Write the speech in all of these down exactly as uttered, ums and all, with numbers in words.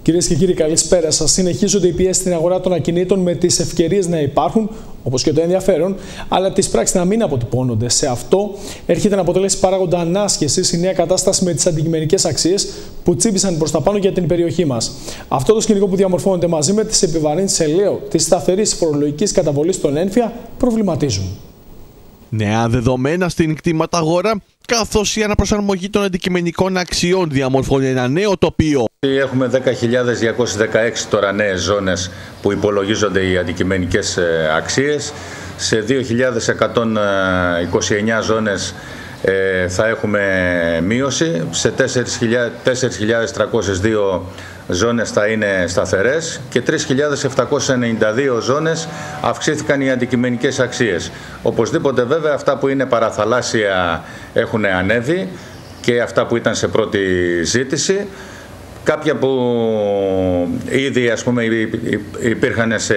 Κυρίες και κύριοι, καλησπέρα σας. Συνεχίζονται οι πιέσεις στην αγορά των ακινήτων με τις ευκαιρίες να υπάρχουν, όπως και το ενδιαφέρον, αλλά τις πράξεις να μην αποτυπώνονται. Σε αυτό έρχεται να αποτελέσει παράγοντα ανάσχεσης η νέα κατάσταση με τις αντικειμενικές αξίες που τσίπησαν προς τα πάνω για την περιοχή μας. Αυτό το σκηνικό που διαμορφώνεται μαζί με τις επιβαρύνσεις ελαίου της σταθερής φορολογικής καταβολής των ένφια προβληματίζουν. Νέα δεδομένα στην κτηματαγορά, καθώς η αναπροσαρμογή των αντικειμενικών αξιών διαμορφώνει ένα νέο τοπίο. Έχουμε δέκα χιλιάδες διακόσιες δεκαέξι τώρα νέες ζώνες που υπολογίζονται οι αντικειμενικές αξίες. Σε δύο χιλιάδες εκατόν είκοσι εννέα ζώνες θα έχουμε μείωση. Σε τέσσερις χιλιάδες τριακόσιες δύο ζώνες θα είναι σταθερές και τρεις χιλιάδες επτακόσιες ενενήντα δύο ζώνες αυξήθηκαν οι αντικειμενικές αξίες. Οπωσδήποτε βέβαια αυτά που είναι παραθαλάσσια έχουν ανέβει και αυτά που ήταν σε πρώτη ζήτηση. Κάποια που ήδη ας πούμε υπήρχαν σε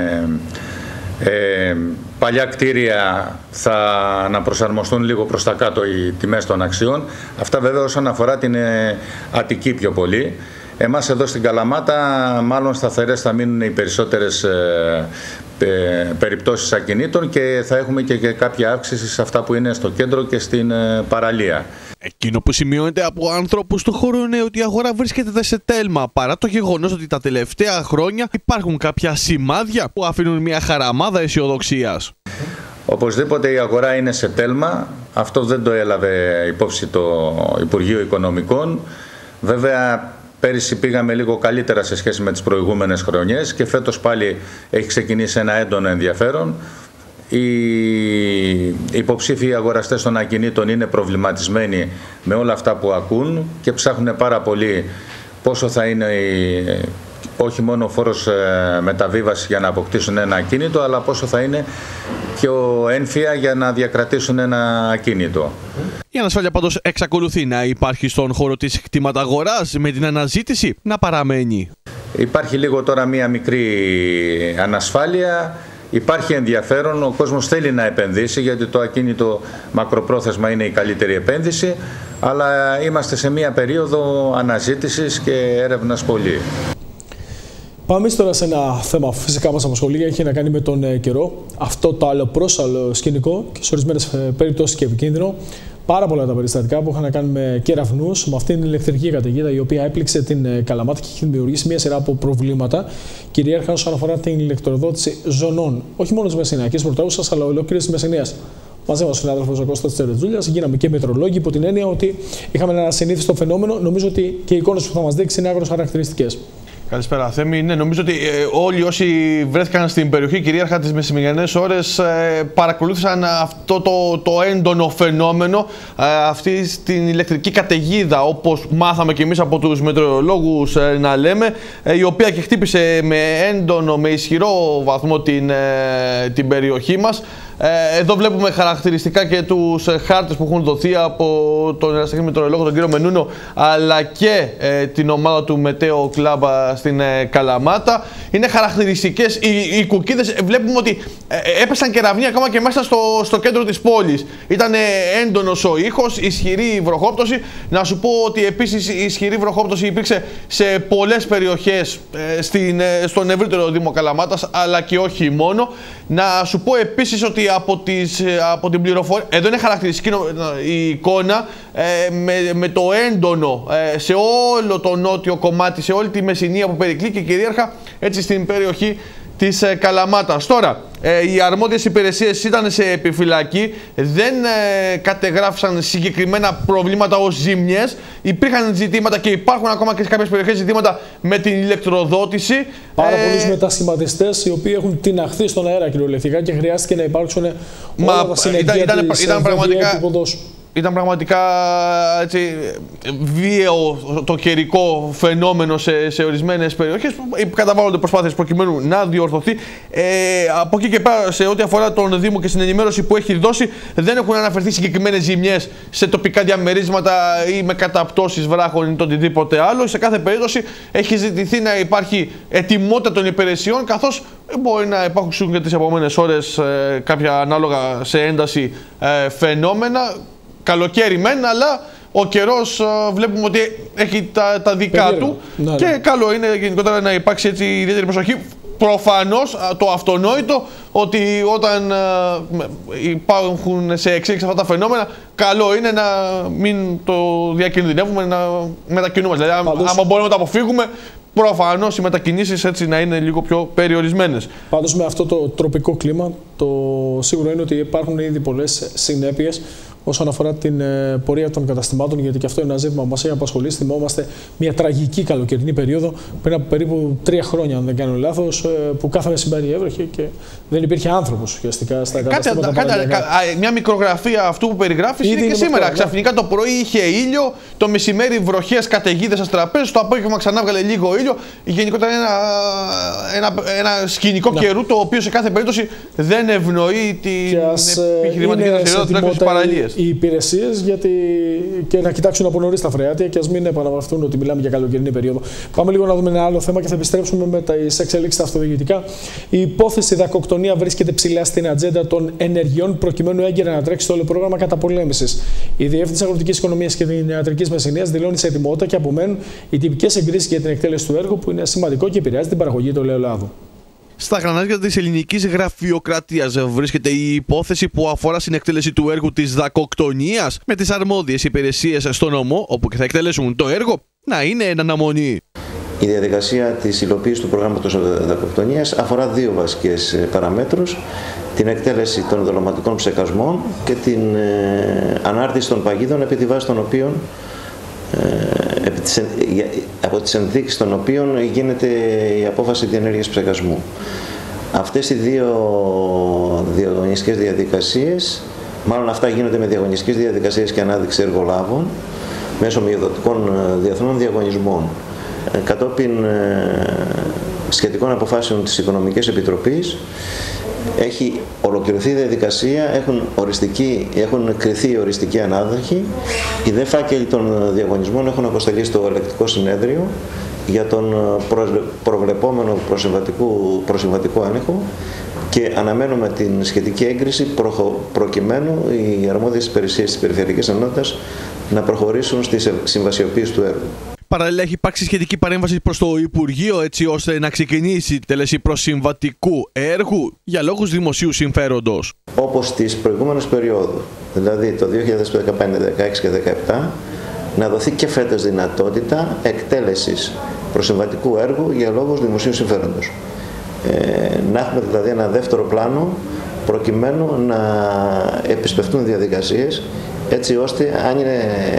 ε, παλιά κτίρια θα αναπροσαρμοστούν λίγο προς τα κάτω οι τιμές των αξιών. Αυτά βέβαια όσον αφορά την ε, Αττική πιο πολύ. Εμάς εδώ στην Καλαμάτα μάλλον σταθερές θα μείνουν οι περισσότερες ε, ε, περιπτώσεις ακινήτων και θα έχουμε και, και κάποια αύξηση σε αυτά που είναι στο κέντρο και στην ε, παραλία. Εκείνο που σημειώνεται από ανθρώπους του χώρου είναι ότι η αγορά βρίσκεται σε τέλμα, παρά το γεγονός ότι τα τελευταία χρόνια υπάρχουν κάποια σημάδια που αφήνουν μια χαραμάδα αισιοδοξίας. Οπωσδήποτε η αγορά είναι σε τέλμα. Αυτό δεν το έλαβε υπόψη το Υπουργείο Οικονομικών. Βέβαια, πέρυσι πήγαμε λίγο καλύτερα σε σχέση με τις προηγούμενες χρονιές και φέτος πάλι έχει ξεκινήσει ένα έντονο ενδιαφέρον. Οι υποψήφιοι αγοραστές των ακινήτων είναι προβληματισμένοι με όλα αυτά που ακούν και ψάχνουν πάρα πολύ πόσο θα είναι η, όχι μόνο ο φόρος μεταβίβασης για να αποκτήσουν ένα ακίνητο, αλλά πόσο θα είναι και ο ένφια για να διακρατήσουν ένα ακίνητο. Η ανασφάλεια πάντως εξακολουθεί να υπάρχει στον χώρο της κτηματαγοράς, με την αναζήτηση να παραμένει. Υπάρχει λίγο τώρα μία μικρή ανασφάλεια. Υπάρχει ενδιαφέρον, ο κόσμος θέλει να επενδύσει γιατί το ακίνητο μακροπρόθεσμα είναι η καλύτερη επένδυση, αλλά είμαστε σε μία περίοδο αναζήτησης και έρευνας πολύ. Πάμε τώρα σε ένα θέμα που φυσικά μας απασχολεί, έχει να κάνει με τον καιρό. Αυτό το άλλο πρόσαλλο σκηνικό και σε ορισμένες περιπτώσεις και επικίνδυνο. Πάρα πολλά τα περιστατικά που είχαν να κάνουν με κεραυνούς, με αυτήν την ηλεκτρική καταιγίδα η οποία έπληξε την Καλαμάτα και έχει δημιουργήσει μια σειρά από προβλήματα, κυρίαρχα όσον αφορά την ηλεκτροδότηση ζωνών, όχι μόνο της Μεσσηνιακής πρωτεύουσας, αλλά ολόκληρης της Μεσσηνίας. Μαζί μας ο συνάδελφος ο Κώστας Τσερετζούλιας, γίναμε και μετρολόγοι υπό την έννοια ότι είχαμε ένα ασυνήθιστο φαινόμενο. Νομίζω ότι και οι εικόνες που θα μας δείξει είναι άκρως χαρακτηριστικές. Καλησπέρα, Θέμη. Ναι, νομίζω ότι ε, όλοι όσοι βρέθηκαν στην περιοχή κυρίαρχα τις μεσημεριανές ώρες ε, παρακολούθησαν αυτό το, το έντονο φαινόμενο, ε, αυτή την ηλεκτρική καταιγίδα, όπως μάθαμε και εμείς από τους μετεωρολόγους ε, να λέμε, ε, η οποία και χτύπησε με έντονο, με ισχυρό βαθμό την, ε, την περιοχή μας. Ε, εδώ βλέπουμε χαρακτηριστικά και τους ε, χάρτες που έχουν δοθεί από τον εραστεχνή μετεωρολόγο τον κύριο Μενούνο, αλλά και ε, την ομάδα του Μετέο Κλάμπα στην ε, Καλαμάτα. Είναι χαρακτηριστικές οι, οι κουκκίδες. Βλέπουμε ότι ε, έπεσαν κεραυνοί ακόμα και μέσα στο, στο κέντρο της πόλης. Ήταν ε, έντονος ο ήχος, ισχυρή βροχόπτωση. Να σου πω ότι επίσης η ισχυρή βροχόπτωση υπήρξε σε πολλές περιοχές ε, στην, ε, στον ευρύτερο Δήμο Καλαμάτας, αλλά και όχι μόνο. Να σου πω επίσης ότι από, τις, από την πληροφορία, εδώ είναι χαρακτηριστική η εικόνα ε, με, με το έντονο ε, σε όλο το νότιο κομμάτι, σε όλη τη Μεσσηνία που περικλεί και κυρίαρχα έτσι στην περιοχή της ε, Καλαμάτας. Τώρα, ε, οι αρμόδιες υπηρεσίες ήταν σε επιφυλακή, δεν ε, κατεγράφησαν συγκεκριμένα προβλήματα ως ζημιές. Υπήρχαν ζητήματα και υπάρχουν ακόμα και σε κάποιες περιοχές ζητήματα με την ηλεκτροδότηση. Πάρα ε... πολλούς μετασχηματιστές οι οποίοι έχουν τιναχθεί στον αέρα κυριολεκτικά και χρειάστηκε να υπάρξουν όλα Μα, τα συνεργεία ήταν, ήταν, της ήταν πραγματικά... Ήταν πραγματικά έτσι, βίαιο το καιρικό φαινόμενο σε, σε ορισμένες περιοχές. Καταβάλλονται προσπάθειες προκειμένου να διορθωθεί. Ε, από εκεί και πέρα, σε ό,τι αφορά τον Δήμο και στην ενημέρωση που έχει δώσει, δεν έχουν αναφερθεί συγκεκριμένες ζημιές σε τοπικά διαμερίσματα ή με καταπτώσεις βράχων ή το οτιδήποτε άλλο. Σε κάθε περίπτωση έχει ζητηθεί να υπάρχει ετοιμότητα των υπηρεσιών, καθώς μπορεί να υπάρχουν και τις επόμενες ώρες ε, κάποια ανάλογα σε ένταση ε, φαινόμενα. Καλοκαίρι μεν, αλλά Ο καιρός βλέπουμε ότι έχει τα, τα δικά Περίεργο. του ναι, και ναι. καλό είναι γενικότερα να υπάρξει έτσι ιδιαίτερη προσοχή. Προφανώς το αυτονόητο ότι όταν υπάρχουν σε εξέλιξη αυτά τα φαινόμενα, καλό είναι να μην το διακινδυνεύουμε, να μετακινούμαστε. Δηλαδή, Πάντως... άμα μπορούμε να το αποφύγουμε, προφανώς οι μετακινήσεις έτσι να είναι λίγο πιο περιορισμένες. Πάντως με αυτό το τροπικό κλίμα, το σίγουρο είναι ότι υπάρχουν ήδη πολλές συνέπειες όσον αφορά την ε, πορεία των καταστημάτων, γιατί και αυτό είναι ένα ζήτημα που μας έχει απασχολήσει. Θυμόμαστε μια τραγική καλοκαιρινή περίοδο πριν από περίπου τρία χρόνια, αν δεν κάνω λάθος, ε, που κάθε μεσημέρι έβρεχε και δεν υπήρχε άνθρωπος ουσιαστικά στα καταστήματα. Κάτι, κάτι, μια μικρογραφία αυτού που περιγράφεις είναι και σήμερα. Αυτό, ξαφνικά ναι. το πρωί είχε ήλιο, το μεσημέρι βροχές, καταιγίδες στις τραπέζες, το απόγευμα ξανά βγάλε λίγο ήλιο. Γενικότερα ένα, ένα, ένα σκηνικό ναι. καιρού το οποίο σε κάθε περίπτωση δεν ευνοεί την επιχειρηματική δραστηριότητα της παραλίας. Οι υπηρεσίες γιατί και να κοιτάξουν από νωρίς τα φρεάτια και ας μην επαναπαυθούν ότι μιλάμε για καλοκαιρινή περίοδο. Πάμε λίγο να δούμε ένα άλλο θέμα και θα επιστρέψουμε με τις εξελίξεις στα αυτοδιοικητικά. Η υπόθεση δακοκτονία βρίσκεται ψηλά στην ατζέντα των ενεργειών προκειμένου έγκαιρα να τρέξει το όλο πρόγραμμα καταπολέμησης. Η Διεύθυνση Αγροτικής Οικονομίας και Ιατρικής Μεσσηνίας δηλώνει σε ετοιμότητα και απομένουν οι τυπικές εγκρίσεις για την εκτέλεση του έργου που είναι σημαντικό και επηρεάζει την παραγωγή του ελαιολάδου. Στα γρανάζια της ελληνικής γραφειοκρατίας βρίσκεται η υπόθεση που αφορά στην εκτέλεση του έργου της δακοκτονίας με τις αρμόδιες υπηρεσίες στο νομό, όπου και θα εκτελέσουν το έργο, να είναι εν αναμονή. Η διαδικασία της υλοποίησης του προγράμματος δακοκτονίας αφορά δύο βασικές παραμέτρους: την εκτέλεση των δολωματικών ψεκασμών και την ε, ανάρτηση των παγίδων επί τη βάση των οποίων Ε, επί τις, από τις ενδείξεις των οποίων γίνεται η απόφαση διενέργειας ψεκασμού. Αυτές οι δύο διαγωνιστικές διαδικασίες, μάλλον αυτά γίνονται με διαγωνιστικές διαδικασίες και ανάδειξη εργολάβων μέσω μειοδοτικών διεθνών διαγωνισμών. Ε, κατόπιν ε, σχετικών αποφάσεων της Οικονομικής Επιτροπής έχει ολοκληρωθεί η διαδικασία, έχουν, οριστική, έχουν κριθεί οι οριστικοί ανάδοχοι. Οι δε φάκελοι των διαγωνισμών έχουν αποστελεί στο ελεκτικό συνέδριο για τον προβλεπόμενο προσυμβατικό έλεγχο και αναμένουμε την σχετική έγκριση προκειμένου οι αρμόδιες υπηρεσίες της Περιφερειακής Ενότητας να προχωρήσουν στη συμβασιοποίηση του έργου. Παραλληλά, έχει υπάρξει σχετική παρέμβαση προς το Υπουργείο έτσι ώστε να ξεκινήσει η τέλεση προσυμβατικού έργου για λόγους δημοσίου συμφέροντος. Όπως στις προηγούμενες περιόδου, δηλαδή το δύο χιλιάδες δεκαπέντε, δεκαέξι και δεκαεπτά, να δοθεί και φέτος δυνατότητα εκτέλεσης προσυμβατικού έργου για λόγους δημοσίου συμφέροντος. Ε, να έχουμε δηλαδή ένα δεύτερο πλάνο προκειμένου να επισπευτούν διαδικασίες έτσι ώστε αν είναι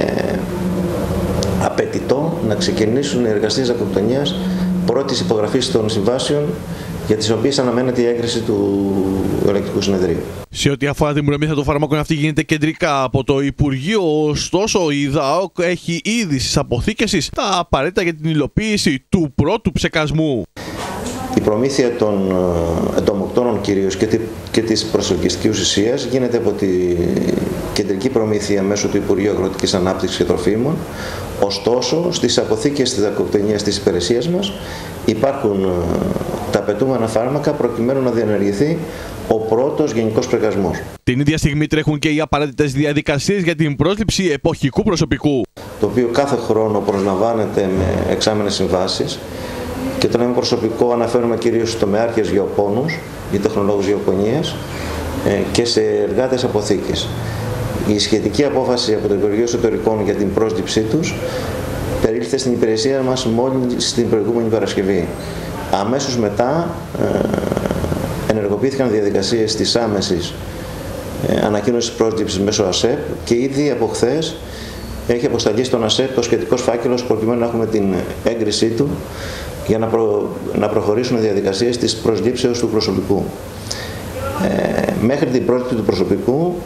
απαιτητό να ξεκινήσουν οι εργασίες δακοκτονίας πρώτης υπογραφής των συμβάσεων για τις οποίες αναμένεται η έγκριση του ελεκτικού συνεδρίου. Σε ό,τι αφορά την προμήθεια των φαρμάκων, αυτή γίνεται κεντρικά από το Υπουργείο, ωστόσο η ΔΑΟΚ έχει ήδη στις αποθήκευσεις τα απαραίτητα για την υλοποίηση του πρώτου ψεκασμού. Η προμήθεια των εντομοκτώνων κυρίως και, τη, και της προσελκυστικής ουσίας γίνεται από τη κεντρική προμήθεια μέσω του Υπουργείου Αγροτικής Ανάπτυξης και Τροφίμων. Ωστόσο, στις αποθήκες της δακοκτονίας της υπηρεσίας μας υπάρχουν τα απαιτούμενα φάρμακα προκειμένου να διενεργηθεί ο πρώτος γενικός ψεκασμός. Την ίδια στιγμή τρέχουν και οι απαραίτητες διαδικασίες για την πρόσληψη εποχικού προσωπικού, το οποίο κάθε χρόνο προσλαμβάνεται με εξάμενες συμβάσεις. Και το λέμε προσωπικό αναφέρουμε κυρίως στους τομεάρχες γεωπόνους ή τεχνολόγους γεωπονίας και σε εργάτες αποθήκης. Η σχετική απόφαση από το Υπουργείο Εσωτερικών για την πρόσληψή τους περίληφθε στην υπηρεσία μας μόλις την προηγούμενη Παρασκευή. Αμέσως μετά ενεργοποιήθηκαν διαδικασίες της άμεσης ανακοίνωσης πρόσληψης μέσω ΑΣΕΠ και ήδη από χθες έχει αποσταλεί στον ΑΣΕΠ το σχετικός φάκελος προκειμένου να έχουμε την έγκρισή του για να, προ, να προχωρήσουν οι διαδικασίες της προσλήψεως του προσωπικού. Ε, μέχρι την πρόσληψη του προσωπικού,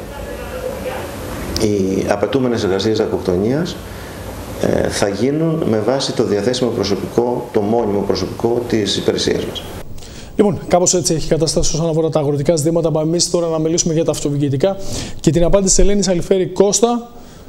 οι απαιτούμενες εργασίες δακοκτονίας ε, θα γίνουν με βάση το διαθέσιμο προσωπικό, το μόνιμο προσωπικό της υπηρεσίας μας. Λοιπόν, κάπως έτσι έχει κατάσταση όσον αφορά τα αγροτικά ζητήματα. Πάμε εμείς τώρα να μιλήσουμε για τα αυτοδιοικητικά και την απάντηση της Ελένης Αλιφέρη Κώστα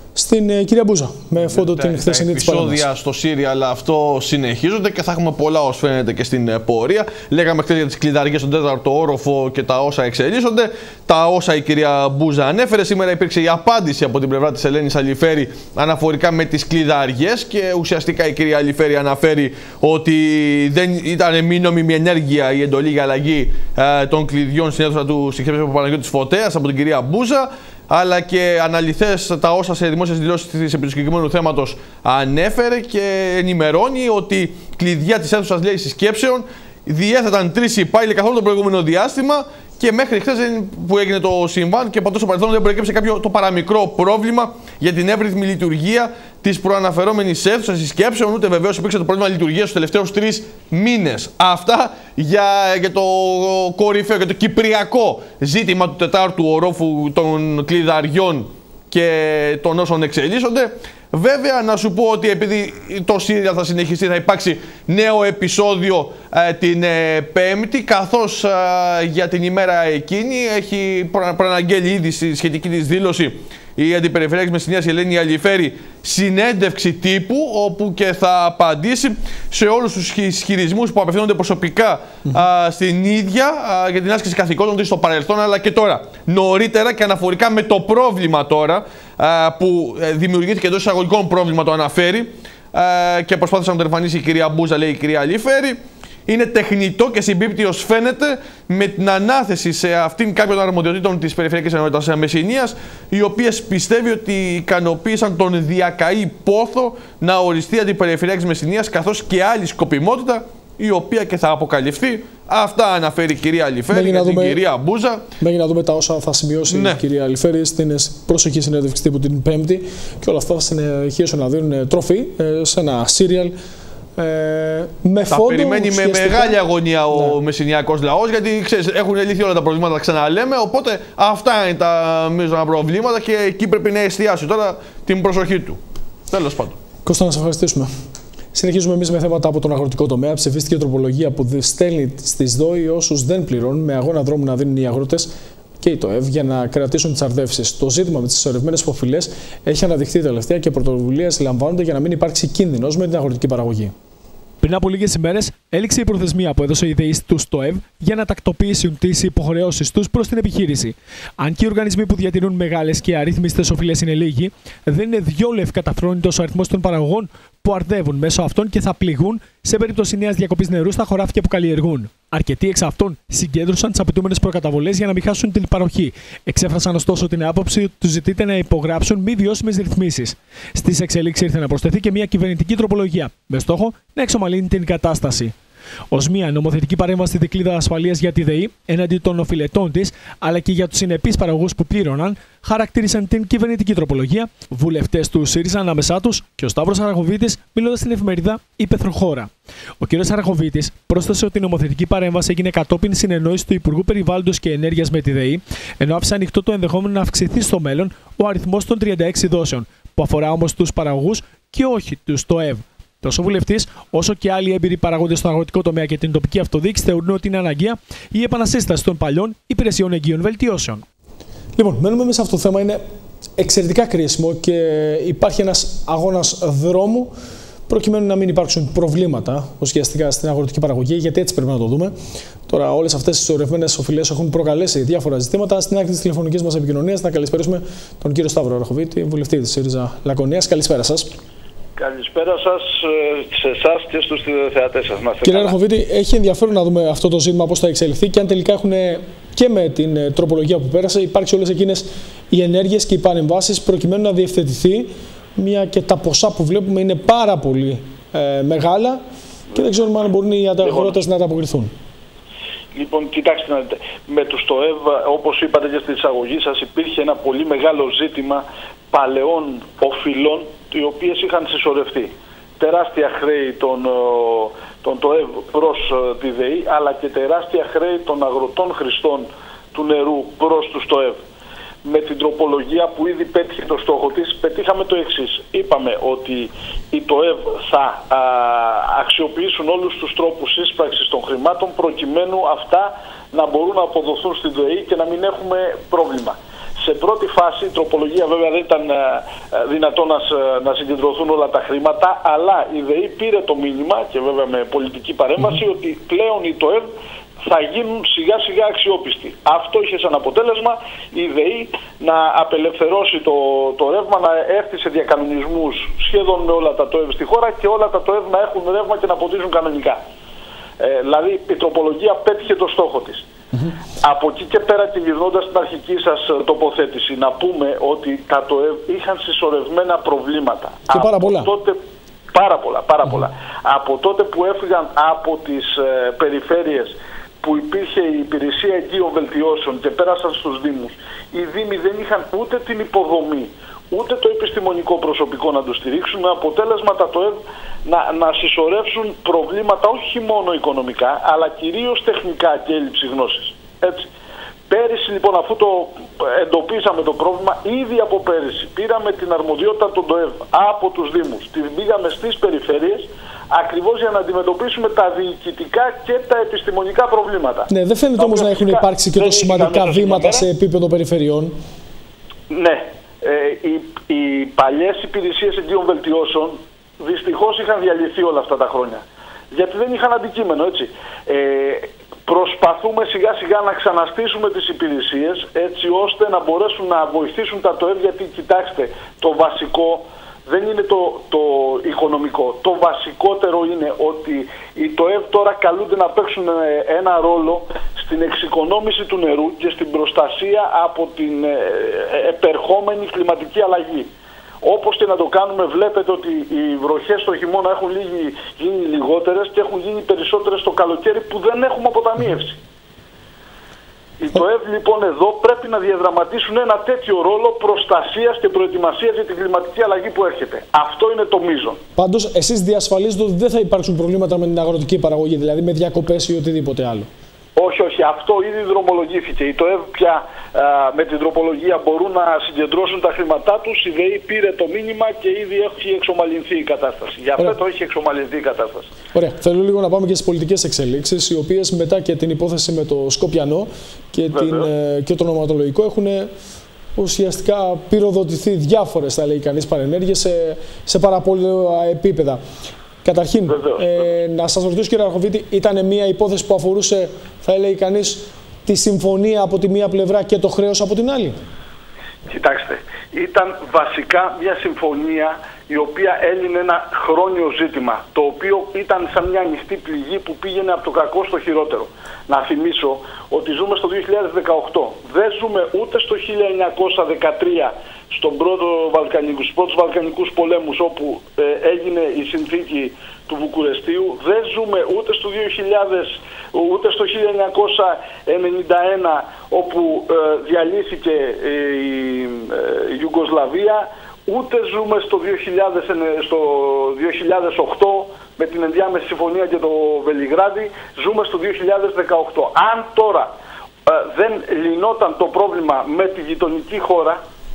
στην ε, κυρία Μπούζα, με φόντο την χθεσινή της παρέμβαση. Τα επεισόδια στο Σύριαλ αυτό συνεχίζονται και θα έχουμε πολλά ως φαίνεται και στην ε, πορεία. Λέγαμε χθες για τις κλειδαριές στον τέταρτο όροφο και τα όσα εξελίσσονται. Τα όσα η κυρία Μπούζα ανέφερε. Σήμερα υπήρξε η απάντηση από την πλευρά της Ελένης Αλιφέρη αναφορικά με τις κλειδαριές και ουσιαστικά η κυρία Αλιφέρη αναφέρει ότι δεν ήταν μη νόμιμη ενέργεια η εντολή για αλλαγή ε, των κλειδιών στην αίθουσα του συγχωρεμένου Παπαναγιώτη Φωτέας από την κυρία Μπούζα, αλλά και αναλυθές τα όσα σε δημόσιες δηλώσεις της επί του συγκεκριμένου θέματος ανέφερε και ενημερώνει ότι κλειδιά της αίθουσας λέει συσκέψεων διέθεταν τρεις υπάλληλοι καθ' όλο το προηγούμενο διάστημα και μέχρι χθες που έγινε το συμβάν και ποτέ στο παρελθόν δεν προέκυψε κάποιο το παραμικρό πρόβλημα για την εύρυθμη λειτουργία της προαναφερόμενης αίθουσας συσκέψεων, ούτε βεβαίως υπήρξε το πρόβλημα λειτουργίας στους τελευταίους τρεις μήνες. Αυτά για, για το κορυφαίο, για το κυπριακό ζήτημα του τετάρτου ορόφου των κλειδαριών και των όσων εξελίσσονται. Βέβαια, να σου πω ότι επειδή το Σύριαλ θα συνεχιστεί, θα υπάρξει νέο επεισόδιο ε, την ε, Πέμπτη, καθώς ε, για την ημέρα εκείνη έχει προ, προαναγγέλει ήδη στη σχετική της δήλωση η Αντιπεριφερειάρχης Μεσσηνίας η Ελένη Αλιφέρη συνέντευξη τύπου, όπου και θα απαντήσει σε όλους τους ισχυρισμούς που απευθύνονται προσωπικά α, στην ίδια α, για την άσκηση καθηκόντων της στο παρελθόν αλλά και τώρα. Νωρίτερα και αναφορικά με το πρόβλημα τώρα α, που δημιουργήθηκε εντός εισαγωγικών πρόβλημα, το αναφέρει α, και προσπάθησε να το εμφανίσει η κυρία Μπούζα, λέει η κυρία Αλιφέρη. Είναι τεχνητό και συμπίπτει ως φαίνεται με την ανάθεση σε αυτήν κάποιων αρμοδιοτήτων της Περιφερειακής Ενότητας Μεσσηνίας, οι οποίες πιστεύει ότι ικανοποίησαν τον διακαή πόθο να οριστεί Αντιπεριφερειάρχης Μεσσηνίας, καθώς και άλλη σκοπιμότητα, η οποία και θα αποκαλυφθεί. Αυτά αναφέρει η κυρία Αλιφέρη και την κυρία Μπούζα. Μέχρι να δούμε τα όσα θα σημειώσει ναι. η κυρία Αλιφέρη στην προσοχή συνέντευξη τύπου την Πέμπτη, και όλα αυτά θα συνεχίσουν να δίνουν τροφή σε ένα Σύριαλ. Ε, με θα φόντο, περιμένει με μεγάλη αγωνία ο ναι. μεσσηνιακός λαός, γιατί ξέρεις, έχουν λυθεί όλα τα προβλήματα, τα ξαναλέμε. Οπότε αυτά είναι τα μείζωνα προβλήματα και εκεί πρέπει να εστιάσει τώρα την προσοχή του. Τέλος πάντων. Κώστα, να σας ευχαριστήσουμε. Συνεχίζουμε εμείς με θέματα από τον αγροτικό τομέα. Ψηφίστηκε τροπολογία που στέλνει στις ΔΟΗ όσους δεν πληρώνουν, με αγώνα δρόμου να δίνουν οι αγρότες και η ΤΟΕΒ για να κρατήσουν τις αρδεύσεις. Το ζήτημα με τις συσσωρευμένες υποφυλές έχει αναδειχθεί τελευταία και πρωτοβουλίες λαμβάνονται για να μην υπάρξει κίνδυνος με την αγροτική παραγωγή. Πριν από λίγες ημέρες, έληξε η προθεσμία που έδωσε η ΔΕΗ του ΤΟΕΒ για να τακτοποιήσουν τις υποχρεώσεις τους προς την επιχείρηση. Αν και οι οργανισμοί που διατηρούν μεγάλες και αρρύθμιστες οφειλές είναι λίγοι, δεν είναι διόλου ευκαταφρόνητος ο αριθμός των παραγωγών που αρδεύουν μέσω αυτών και θα πληγούν σε περίπτωση νέας διακοπής νερού στα χωράφια που καλλιεργούν. Αρκετοί εξ αυτών συγκέντρωσαν τις απαιτούμενες προκαταβολές για να μην χάσουν την παροχή. Εξέφρασαν ωστόσο την άποψη ότι τους ζητείται να υπογράψουν μη βιώσιμες ρυθμίσεις. Στις εξελίξεις ήρθε να προσθεθεί και μια κυβερνητική τροπολογία, με στόχο να εξομαλύνει την κατάσταση. Ως μια νομοθετική παρέμβαση στη δικλείδα ασφαλείας για τη ΔΕΗ εναντί των οφειλετών της, αλλά και για τους συνεπείς παραγωγούς που πλήρωναν, χαρακτήρισαν την κυβερνητική τροπολογία βουλευτές του ΣΥΡΙΖΑ ανάμεσά τους και ο Σταύρος Αραγοβίτης, μιλώντας στην εφημερίδα Υπέθρο Χώρα. Ο κ. Αραγοβίτης πρόσθεσε ότι η νομοθετική παρέμβαση έγινε κατόπιν συνεννόησης του Υπουργού Περιβάλλοντος και Ενέργειας με τη ΔΕΗ, ενώ άφησε ανοιχτό το ενδεχόμενο να αυξηθεί στο μέλλον ο αριθμός των τριάντα έξι δόσεων, που αφορά όμως τους παραγωγούς και όχι τους ΤΟΕΒ. Τόσο ο βουλευτής, όσο και άλλοι έμπειροι παραγόντες στο αγροτικό τομέα και την τοπική αυτοδιοίκηση θεωρούν ότι είναι αναγκαία η επανασύσταση των παλιών υπηρεσιών εγγύων βελτιώσεων. Λοιπόν, μένουμε μέσα σε αυτό το θέμα. Είναι εξαιρετικά κρίσιμο και υπάρχει ένας αγώνας δρόμου προκειμένου να μην υπάρξουν προβλήματα ουσιαστικά στην αγροτική παραγωγή, γιατί έτσι πρέπει να το δούμε. Τώρα, όλες αυτές τις συσσωρευμένες οφειλές έχουν προκαλέσει διάφορα ζητήματα. Στην άκρη της τηλεφωνικής μας επικοινωνίας, να καλησπερίσουμε τον κύριο Σταύρο Αραγοβίτη, βουλευτή της ΣΥΡΙΖΑ Λακωνίας. Καλησπέρα σας. Καλησπέρα σας, σε εσάς και στους θεατές σας. Κύριε Αραγοβίτη, έχει ενδιαφέρον να δούμε αυτό το ζήτημα πώς θα εξελιχθεί και αν τελικά έχουν και με την τροπολογία που πέρασε υπάρξει όλες εκείνες οι ενέργειες και οι παρεμβάσεις προκειμένου να διευθετηθεί, μια και τα ποσά που βλέπουμε είναι πάρα πολύ ε, μεγάλα και δεν ξέρουμε αν μπορούν οι αγρότες να ανταποκριθούν. Λοιπόν, κοιτάξτε να δείτε, με τους ΤΟΕΒ, όπως είπατε και στην εισαγωγή σας, υπήρχε ένα πολύ μεγάλο ζήτημα παλαιών οφειλών, οι οποίες είχαν συσσωρευτεί. Τεράστια χρέη των, των ΤΟΕΒ προς τη ΔΕΗ, αλλά και τεράστια χρέη των αγροτών χρηστών του νερού προς τους ΤΟΕΒ. Με την τροπολογία που ήδη πέτυχε το στόχο της, πετύχαμε το εξής. Είπαμε ότι οι ΤΟΕΒ θα α, αξιοποιήσουν όλους τους τρόπους σύσπραξης των χρημάτων προκειμένου αυτά να μπορούν να αποδοθούν στη ΔΕΗ και να μην έχουμε πρόβλημα. Σε πρώτη φάση η τροπολογία βέβαια δεν ήταν δυνατό να, να συγκεντρωθούν όλα τα χρήματα, αλλά η ΔΕΗ πήρε το μήνυμα και βέβαια με πολιτική παρέμβαση mm-hmm. ότι πλέον οι ΤΟΕΒ θα γίνουν σιγά σιγά αξιόπιστοι. Αυτό είχε σαν αποτέλεσμα η ΔΕΗ να απελευθερώσει το, το ρεύμα, να έρθει σε διακανονισμούς σχεδόν με όλα τα ΤΟΕΒ στη χώρα και όλα τα ΤΟΕΒ να έχουν ρεύμα και να ποτίζουν κανονικά. Ε, δηλαδή η τροπολογία πέτυχε το στόχο της. Mm-hmm. Από εκεί και πέρα και γυρνώντας στην αρχική σας τοποθέτηση, να πούμε ότι τα ΤΟΕΒ είχαν συσσωρευμένα προβλήματα. Και πάρα πολλά. Τότε, πάρα πολλά, πάρα mm-hmm. πολλά. Από τότε που έφυγαν από τις ε, περιφέρειες που υπήρχε η υπηρεσία εγγύων βελτιώσεων και πέρασαν στους Δήμους, οι Δήμοι δεν είχαν ούτε την υποδομή, ούτε το επιστημονικό προσωπικό να το στηρίξουν, με αποτέλεσμα τα ΤΟΕΒ να, να συσσωρεύσουν προβλήματα όχι μόνο οικονομικά, αλλά κυρίως τεχνικά και έλλειψη γνώσης. Έτσι. Πέρυσι λοιπόν, αφού το εντοπίσαμε το πρόβλημα, ήδη από πέρυσι πήραμε την αρμοδιότητα των ΤΟΕΒ από τους Δήμους, την πήγαμε στις περιφέρειες, ακριβώς για να αντιμετωπίσουμε τα διοικητικά και τα επιστημονικά προβλήματα. Ναι, δεν φαίνεται όμως να έχουν υπάρξει και τόσο σημαντικά βήματα σε επίπεδο περιφερειών. Ναι. Ε, οι, οι παλιές υπηρεσίες εγγύων βελτιώσεων δυστυχώς είχαν διαλυθεί όλα αυτά τα χρόνια. Γιατί δεν είχαν αντικείμενο, έτσι. Ε, προσπαθούμε σιγά σιγά να ξαναστήσουμε τις υπηρεσίες έτσι ώστε να μπορέσουν να βοηθήσουν τα ΤΟΕΒ, γιατί κοιτάξτε, το βασικό δεν είναι το, το οικονομικό. Το βασικότερο είναι ότι οι ΤΟΕΒ τώρα καλούνται να παίξουν ένα ρόλο στην εξοικονόμηση του νερού και στην προστασία από την επερχόμενη κλιματική αλλαγή. Όπως και να το κάνουμε, βλέπετε ότι οι βροχές το χειμώνα έχουν γίνει λιγότερες και έχουν γίνει περισσότερες το καλοκαίρι που δεν έχουμε αποταμίευση. Οι ΤΟΕΒ λοιπόν εδώ πρέπει να διαδραματίσουν ένα τέτοιο ρόλο προστασίας και προετοιμασίας για την κλιματική αλλαγή που έρχεται. Αυτό είναι το μείζον. Πάντως εσείς διασφαλίζετε ότι δεν θα υπάρξουν προβλήματα με την αγροτική παραγωγή, δηλαδή με διακοπές ή οτιδήποτε άλλο? Όχι, όχι. Αυτό ήδη δρομολογήθηκε. Οι ΤΟΕΒ πια α, με την τροπολογία μπορούν να συγκεντρώσουν τα χρήματά τους. Η ΔΕΗ πήρε το μήνυμα και ήδη έχει εξομαλυνθεί η κατάσταση. Για αυτό το έχει εξομαλυνθεί η κατάσταση. Ωραία. Θέλω λίγο να πάμε και στις πολιτικές εξελίξεις, οι οποίες μετά και την υπόθεση με το Σκοπιανό και, την, και το ονοματολογικό έχουν ουσιαστικά πυροδοτηθεί διάφορες, θα λέει κανείς, παρενέργειες σε, σε πάρα πολλά επίπεδα. Καταρχήν, βεβαίως, ε, βεβαίως. να σας ρωτήσω, κύριε Αρχοβίτη, ήταν μια υπόθεση που αφορούσε, θα έλεγε κανείς, τη συμφωνία από τη μία πλευρά και το χρέος από την άλλη? Κοιτάξτε, ήταν βασικά μια συμφωνία η οποία έλυνε ένα χρόνιο ζήτημα, το οποίο ήταν σαν μια ανοιχτή πληγή που πήγαινε από το κακό στο χειρότερο. Να θυμίσω ότι ζούμε στο δύο χιλιάδες δεκαοκτώ. Δεν ζούμε ούτε στο χίλια εννιακόσια δεκατρία, στον πρώτο Βαλκανικού, στους πρώτους Βαλκανικούς πολέμους, όπου ε, έγινε η συνθήκη του Βουκουρεστίου. Δεν ζούμε ούτε στο δύο χιλιάδες, ούτε στο χίλια εννιακόσια ενενήντα ένα, όπου ε, διαλύθηκε ε, η ε, Ιουγκοσλαβία. Ούτε ζούμε στο δύο χιλιάδες, στο δύο χιλιάδες οκτώ με την ενδιάμεση συμφωνία και το Βελιγράδι. Ζούμε στο δύο χιλιάδες δεκαοκτώ. Αν τώρα ε, δεν λυνόταν το πρόβλημα με τη γειτονική χώρα,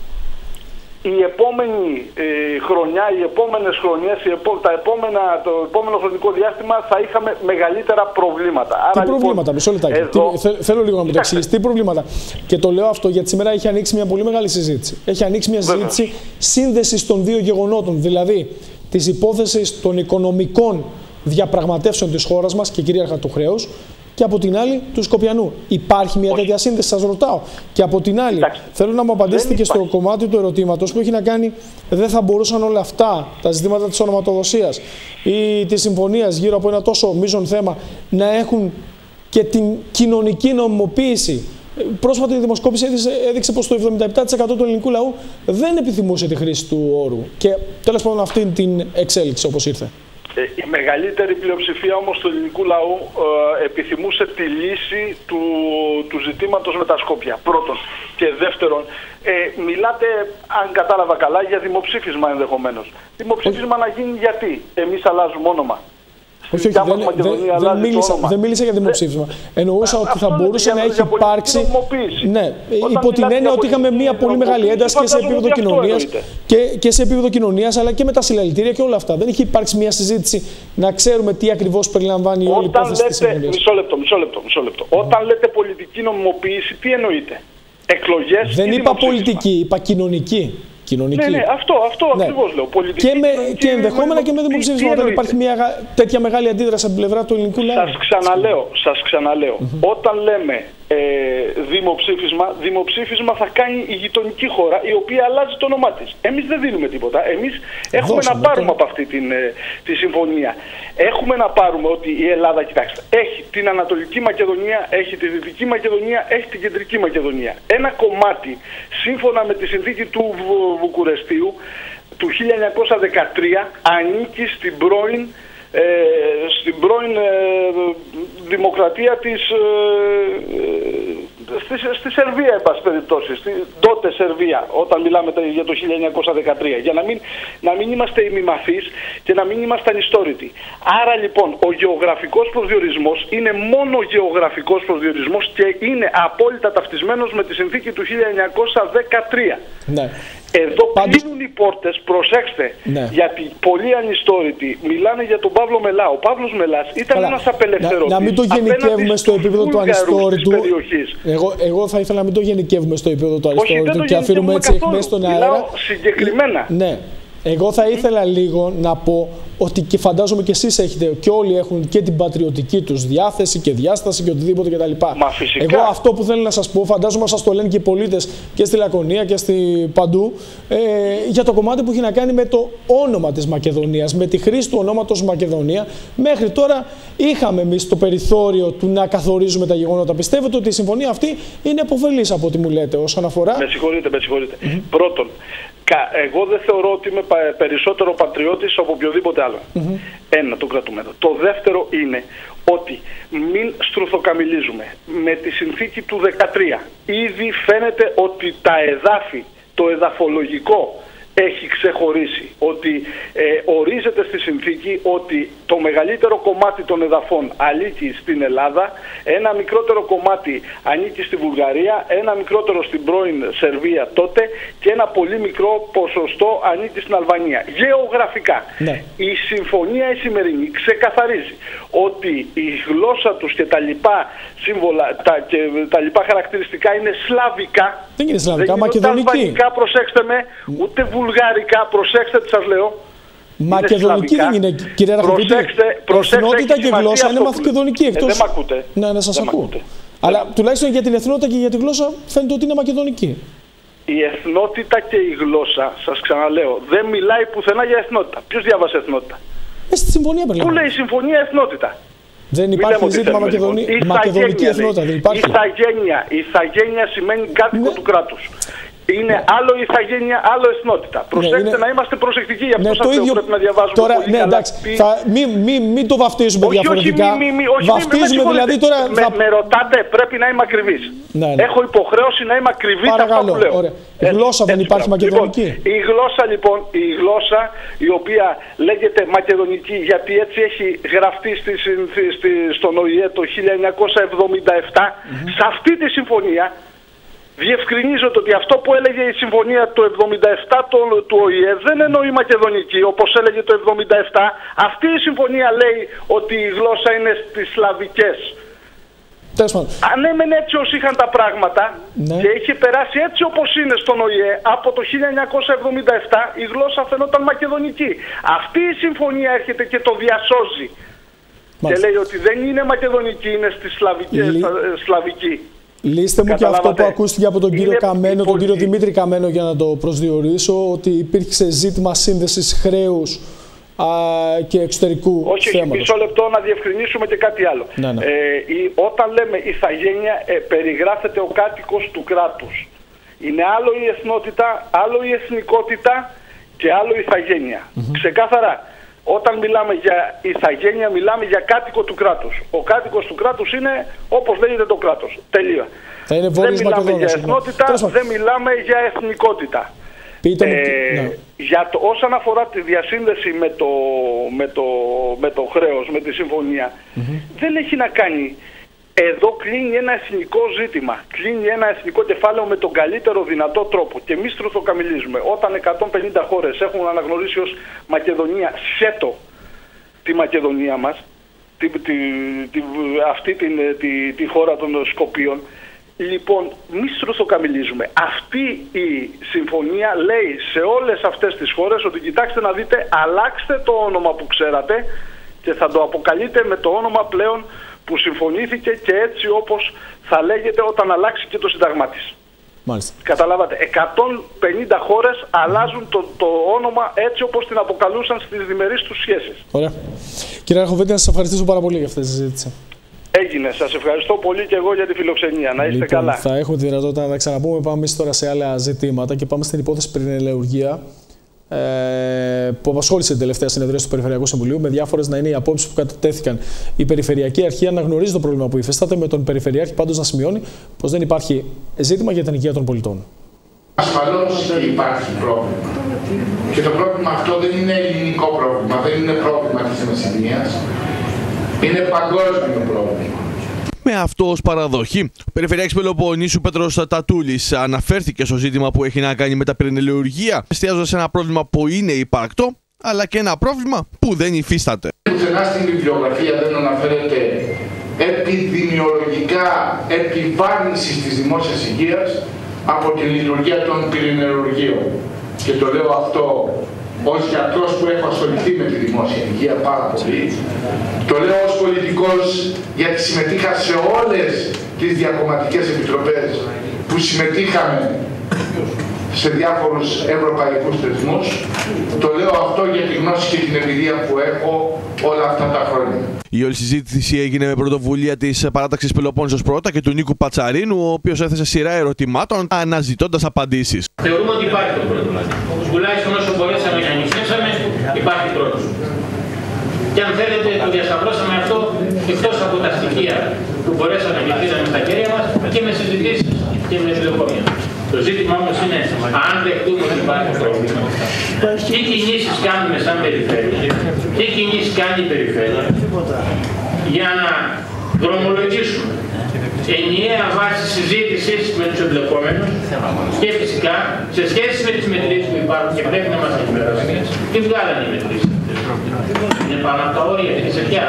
η επόμενη ε, χρονιά, οι επόμενες χρονιές, οι επό, τα επόμενα, το επόμενο χρονικό διάστημα θα είχαμε μεγαλύτερα προβλήματα. Τι Άρα, προβλήματα, λοιπόν, μισό λεπτάκι. Εδώ... Τι, θέλ, θέλω λίγο να μου το εξηγήσει. Τι προβλήματα? Και το λέω αυτό γιατί σήμερα έχει ανοίξει μια πολύ μεγάλη συζήτηση. Έχει ανοίξει μια συζήτηση Βέβαια. σύνδεσης των δύο γεγονότων. Δηλαδή της υπόθεσης των οικονομικών διαπραγματεύσεων της χώρας μας και κυρίαρχα του χρέους, και από την άλλη του Σκοπιανού. Υπάρχει μια Όχι. τέτοια σύνδεση, σας ρωτάω. Και από την άλλη, Κοιτάξτε. θέλω να μου απαντήσετε και στο κομμάτι του ερωτήματος που έχει να κάνει, δεν θα μπορούσαν όλα αυτά τα ζητήματα της ονοματοδοσίας ή της συμφωνίας γύρω από ένα τόσο μείζον θέμα να έχουν και την κοινωνική νομιμοποίηση? Πρόσφατη δημοσκόπηση έδειξε πως το εβδομήντα επτά τοις εκατό του ελληνικού λαού δεν επιθυμούσε τη χρήση του όρου. Και τέλος πάντων αυτή την εξέλιξη όπως ήρθε. Η μεγαλύτερη πλειοψηφία όμως του ελληνικού λαού ε, επιθυμούσε τη λύση του, του ζητήματος με τα Σκόπια. Πρώτον. Και δεύτερον, ε, μιλάτε, αν κατάλαβα καλά, για δημοψήφισμα ενδεχομένως. Δημοψήφισμα να γίνει γιατί? Εμείς αλλάζουμε όνομα. Όχι, όχι, δεν, δεν, δεν, μίλησα, δεν μίλησα για δημοψήφισμα. Εννοούσα ότι θα μπορούσε να έχει υπάρξει. Ναι, υπό την έννοια ότι είχαμε μια πολύ μεγάλη ένταση και σε επίπεδο κοινωνίας και, και σε επίπεδο κοινωνίας, αλλά και με τα συλλαλητήρια και όλα αυτά. Δεν έχει υπάρξει μια συζήτηση να ξέρουμε τι ακριβώς περιλαμβάνει η όλη υπόθεση της συμφωνίας. Μισό λεπτό, μισό λεπτό, μισό λεπτό. Όταν λέτε πολιτική νομιμοποίηση, τι εννοείτε? εκλογές. Δεν είπα πολιτική, είπα κοινωνική. Κοινωνική. Ναι, ναι, αυτό, αυτό ναι. ακριβώς λέω. Πολιτική, και, με, και ενδεχόμενα με, και με δημοψήφισμα, όταν υπάρχει μια τέτοια μεγάλη αντίδραση από την πλευρά του ελληνικού λαού. Σας ξαναλέω, σας ξαναλέω. Mm-hmm. Όταν λέμε ε, δημοψήφισμα, δημοψήφισμα θα κάνει η γειτονική χώρα, η οποία αλλάζει το όνομά της. Εμείς δεν δίνουμε τίποτα. Εμείς έχουμε Δώσαμε, να πάρουμε το... από αυτή την, ε, τη συμφωνία. Έχουμε να πάρουμε ότι η Ελλάδα, κοιτάξτε, έχει την Ανατολική Μακεδονία, έχει τη Δυτική Μακεδονία, έχει την Κεντρική Μακεδονία. Ένα κομμάτι, σύμφωνα με τη συνθήκη του Βουκουρεστίου του χίλια εννιακόσια δεκατρία, ανήκει στην πρώην, ε, στην πρώην ε, δημοκρατία της, ε, στη, στη Σερβία, εν πάση περιπτώσει, στη τότε Σερβία, όταν μιλάμε για το χίλια εννιακόσια δεκατρία, για να μην, να μην είμαστε ημιμαθείς και να μην είμαστε ανιστόρητοι. Άρα λοιπόν ο γεωγραφικός προσδιορισμός είναι μόνο γεωγραφικός προσδιορισμός και είναι απόλυτα ταυτισμένος με τη συνθήκη του χίλια εννιακόσια δεκατρία. Ναι. Εδώ Πάντως... κλείνουν οι πόρτες, προσέξτε, ναι. γιατί πολλοί ανιστόρητοι μιλάνε για τον Παύλο Μελά. Ο Παύλος Μελάς ήταν Καλά. ένας απελευθερωτής. Να, να μην το γενικεύουμε στο επίπεδο του ανιστόρητου. Εγώ, εγώ θα ήθελα να μην το γενικεύουμε στο επίπεδο του ανιστόρητου και αφήνουμε έτσι εχμές στον αέρα. Συγκεκριμένα. Ναι. Εγώ θα ήθελα λίγο να πω ότι και φαντάζομαι και εσείς έχετε και όλοι έχουν και την πατριωτική τους διάθεση και διάσταση και οτιδήποτε κτλ. Εγώ αυτό που θέλω να σας πω, φαντάζομαι σας το λένε και οι πολίτες και στη Λακωνία και στη παντού, ε, για το κομμάτι που έχει να κάνει με το όνομα της Μακεδονίας, με τη χρήση του ονόματος Μακεδονία. Μέχρι τώρα είχαμε εμείς το περιθώριο του να καθορίζουμε τα γεγονότα. Πιστεύετε ότι η συμφωνία αυτή είναι αποφελής από ό,τι μου λέτε όσον αφορά. Με συγχωρείτε, με συγχωρείτε. Mm-hmm. Πρώτον, εγώ δεν θεωρώ ότι είμαι περισσότερο πατριώτης από οποιοδήποτε άλλο. Mm-hmm. Ένα, το κρατούμε εδώ. Το δεύτερο είναι ότι μην στρουθοκαμιλίζουμε. Με τη συνθήκη του δεκατρία ήδη φαίνεται ότι τα εδάφη, το εδαφολογικό έχει ξεχωρίσει, ότι ε, ορίζεται στη συνθήκη ότι το μεγαλύτερο κομμάτι των εδαφών ανήκει στην Ελλάδα, ένα μικρότερο κομμάτι ανήκει στη Βουλγαρία, ένα μικρότερο στην πρώην Σερβία τότε και ένα πολύ μικρό ποσοστό ανήκει στην Αλβανία. Γεωγραφικά. Ναι. Η συμφωνία η σημερινή ξεκαθαρίζει ότι η γλώσσα τους και τα λοιπά σύμβολα, τα, και τα λοιπά χαρακτηριστικά είναι σλαβικά. Δεν είναι σλαβικά, μακεδονική. Αλβανικά, προσέξτε με, ούτε βουλγαρικά, προσέξτε τι σας λέω. Μακεδονική δεν είναι, κυρία Ραχοβίτη. Προσέξτε, προσέξτε. Εθνότητα και γλώσσα είναι μακεδονική. Εκτός... Ε, δεν μ' ακούτε. Ναι, ναι, σας δεν ακούω. Αλλά ναι. τουλάχιστον για την εθνότητα και για τη γλώσσα φαίνεται ότι είναι μακεδονική. Η εθνότητα και η γλώσσα, σας ξαναλέω, δεν μιλάει πουθενά για εθνότητα. Ποιος διάβασε εθνότητα? Ε, στη συμφωνία περιλαμβάνει. Πού λέει η συμφωνία εθνότητα? Δεν υπάρχει ζήτημα μακεδονική, λοιπόν. μακεδονική εθνότητα. Δεν υπάρχει. Ηθαγένεια. Ηθαγένεια σημαίνει κάτοικο ναι. του κράτους. Είναι ναι. άλλο ηθαγένεια, άλλο εθνότητα. Προσέξτε ναι, είναι... να είμαστε προσεκτικοί για αυτό ναι, σας ίδιο... πρέπει να διαβάζουμε. Τώρα, πολύ ναι, καλά. εντάξει, θα... μην μη, μη το βαφτίζουμε όχι, διαφορετικά. Όχι, μη, μη, όχι, βαφτίζουμε μη, δηλαδή τώρα. Με, θα... με ρωτάτε, πρέπει να είμαι ακριβής. Ναι, ναι. Έχω υποχρέωση να είμαι ακριβής σε αυτό που λέω. Ωραία. Η γλώσσα δεν υπάρχει μακεδονική. Λοιπόν, η γλώσσα λοιπόν, η γλώσσα η οποία λέγεται μακεδονική γιατί έτσι έχει γραφτεί στη, στη, στη, στον Ο Η Ε το χίλια εννιακόσια εβδομήντα επτά, mm-hmm. σε αυτή τη συμφωνία. Διευκρινίζω ότι αυτό που έλεγε η συμφωνία του εβδομήντα επτά του Ο Η Ε δεν εννοεί μακεδονική όπως έλεγε το εβδομήντα επτά. Αυτή η συμφωνία λέει ότι η γλώσσα είναι στις σλαβικές. Αν έμενε έτσι όσοι είχαν τα πράγματα ναι. και είχε περάσει έτσι όπως είναι στον Ο Η Ε από το χίλια εννιακόσια εβδομήντα επτά η γλώσσα φαινόταν μακεδονική. Αυτή η συμφωνία έρχεται και το διασώζει. Μάλιστα. Και λέει ότι δεν είναι μακεδονική, είναι στις σλαβικές, Λί... σλαβική. Λύστε μου και αυτό που ακούστηκε από τον κύριο είναι Καμένο, τον κύριο Δημήτρη Καμένο, για να το προσδιορίσω, ότι υπήρξε ζήτημα σύνδεσης χρέους α, και εξωτερικού όχι, θέματος. Όχι, μισό λεπτό να διευκρινίσουμε και κάτι άλλο. Ναι, ναι. Ε, η, όταν λέμε ηθαγένεια, ε, περιγράφεται ο κάτοικος του κράτους. Είναι άλλο η εθνότητα, άλλο η εθνικότητα και άλλο η ηθαγένεια. Mm-hmm. Ξεκάθαρα. Όταν μιλάμε για ηθαγένεια, μιλάμε για κάτοικο του κράτους. Ο κάτοικος του κράτους είναι όπως λέγεται το κράτος. Τελεία. Θα είναι δεν μιλάμε για εθνότητα, ναι. δεν μιλάμε για εθνικότητα. Πείτε μου, ε, ναι. για το, όσον αφορά τη διασύνδεση με το, με το, με το χρέος, με τη συμφωνία, mm-hmm. δεν έχει να κάνει. Εδώ κλείνει ένα εθνικό ζήτημα, κλείνει ένα εθνικό κεφάλαιο με τον καλύτερο δυνατό τρόπο και εμείς τρουθοκαμιλίζουμε. Όταν εκατόν πενήντα χώρες έχουν αναγνωρίσει ως Μακεδονία σχέτο τη Μακεδονία μας, τη, τη, τη, αυτή την, τη, τη χώρα των Σκοπίων, Λοιπόν, μη στρουθοκαμιλίζουμε. Αυτή η συμφωνία λέει σε όλες αυτές τις χώρες ότι κοιτάξτε να δείτε, αλλάξτε το όνομα που ξέρατε και θα το αποκαλείτε με το όνομα πλέον που συμφωνήθηκε και έτσι όπως θα λέγεται όταν αλλάξει και το σύνταγμά της. Μάλιστα. Καταλάβατε, εκατόν πενήντα χώρες αλλάζουν το, το όνομα έτσι όπως την αποκαλούσαν στις διμερείς τους σχέσεις. Ωραία. Κύριε Αρχοβέτη, να σας ευχαριστήσω πάρα πολύ για αυτή τη συζήτηση. Έγινε. Σας ευχαριστώ πολύ και εγώ για τη φιλοξενία. Να είστε λοιπόν, καλά. Θα έχουμε τη δυνατότητα να τα ξαναπούμε. Πάμε εμείς τώρα σε άλλα ζητήματα και πάμε στην υπόθεση πυρηνελαιουργία ε, που απασχόλησε την τελευταία συνεδρία του Περιφερειακού Συμβουλίου, με διάφορες να είναι οι απόψεις που κατατέθηκαν. Η Περιφερειακή Αρχή αναγνωρίζει το πρόβλημα που υφίσταται, με τον Περιφερειάρχη πάντως να σημειώνει πως δεν υπάρχει ζήτημα για την υγεία των πολιτών. Ασφαλώς και υπάρχει πρόβλημα. Και το πρόβλημα αυτό δεν είναι ελληνικό πρόβλημα, δεν είναι πρόβλημα της Μεσσηνίας. Είναι παγκόσμιο πρόβλημα. Με αυτό ως παραδοχή, ο Περιφερειάρχης Πελοποννήσου Πέτρος Τατούλης αναφέρθηκε στο ζήτημα που έχει να κάνει με τα πυρηνελαιουργία, εστιάζοντας σε ένα πρόβλημα που είναι υπαρκτό, αλλά και ένα πρόβλημα που δεν υφίσταται. Πουθενά στην βιβλιογραφία δεν αναφέρεται επιδημιολογικά επιβάρυνση της δημόσιας υγείας από την λειτουργία των πυρηνελαιουργείων. Και το λέω αυτό ως γιατρός που έχω ασχοληθεί με τη δημόσια υγεία πάρα πολύ. Το λέω ως πολιτικός γιατί συμμετείχα σε όλες τις διακομματικές επιτροπές που συμμετείχαμε σε διάφορους ευρωπαϊκούς θεσμούς. Το λέω αυτό για τη γνώση και την εμπειρία που έχω όλα αυτά τα χρόνια. Η όλη συζήτηση έγινε με πρωτοβουλία της παράταξης Πελοπόννησος Πρώτα και του Νίκου Πατσαρίνου, ο οποίος έθεσε σειρά ερωτημάτων αναζητώντας απαντήσεις. Θεωρούμε ότι υπάρχει το πρόβλημα. Τουλάχιστον όσο μπορέσαμε να ανοιχνεύσαμε, υπάρχει πρόβλημα. Και αν θέλετε, το διασταυρώσαμε αυτό εκτός από τα στοιχεία που μπορέσαμε να πήραμε στα χέρια μας και με συζητήσεις και με τηλεφωνία. Το ζήτημα όμως είναι, αν δεχτούμε ότι υπάρχει πρόβλημα, τι κινήσεις κάνουμε σαν περιφέρεια, τι κινήσεις κάνει η περιφέρεια, για να δρομολογήσουμε ενιαία βάση συζήτησης με τους εμπλεκόμενους και φυσικά σε σχέση με τις μετρήσεις που υπάρχουν και πρέπει να μας ενημερώσουν, τι βγάλανε οι μετρήσεις. Είναι πάνω από τα όρια, είναι σε ποια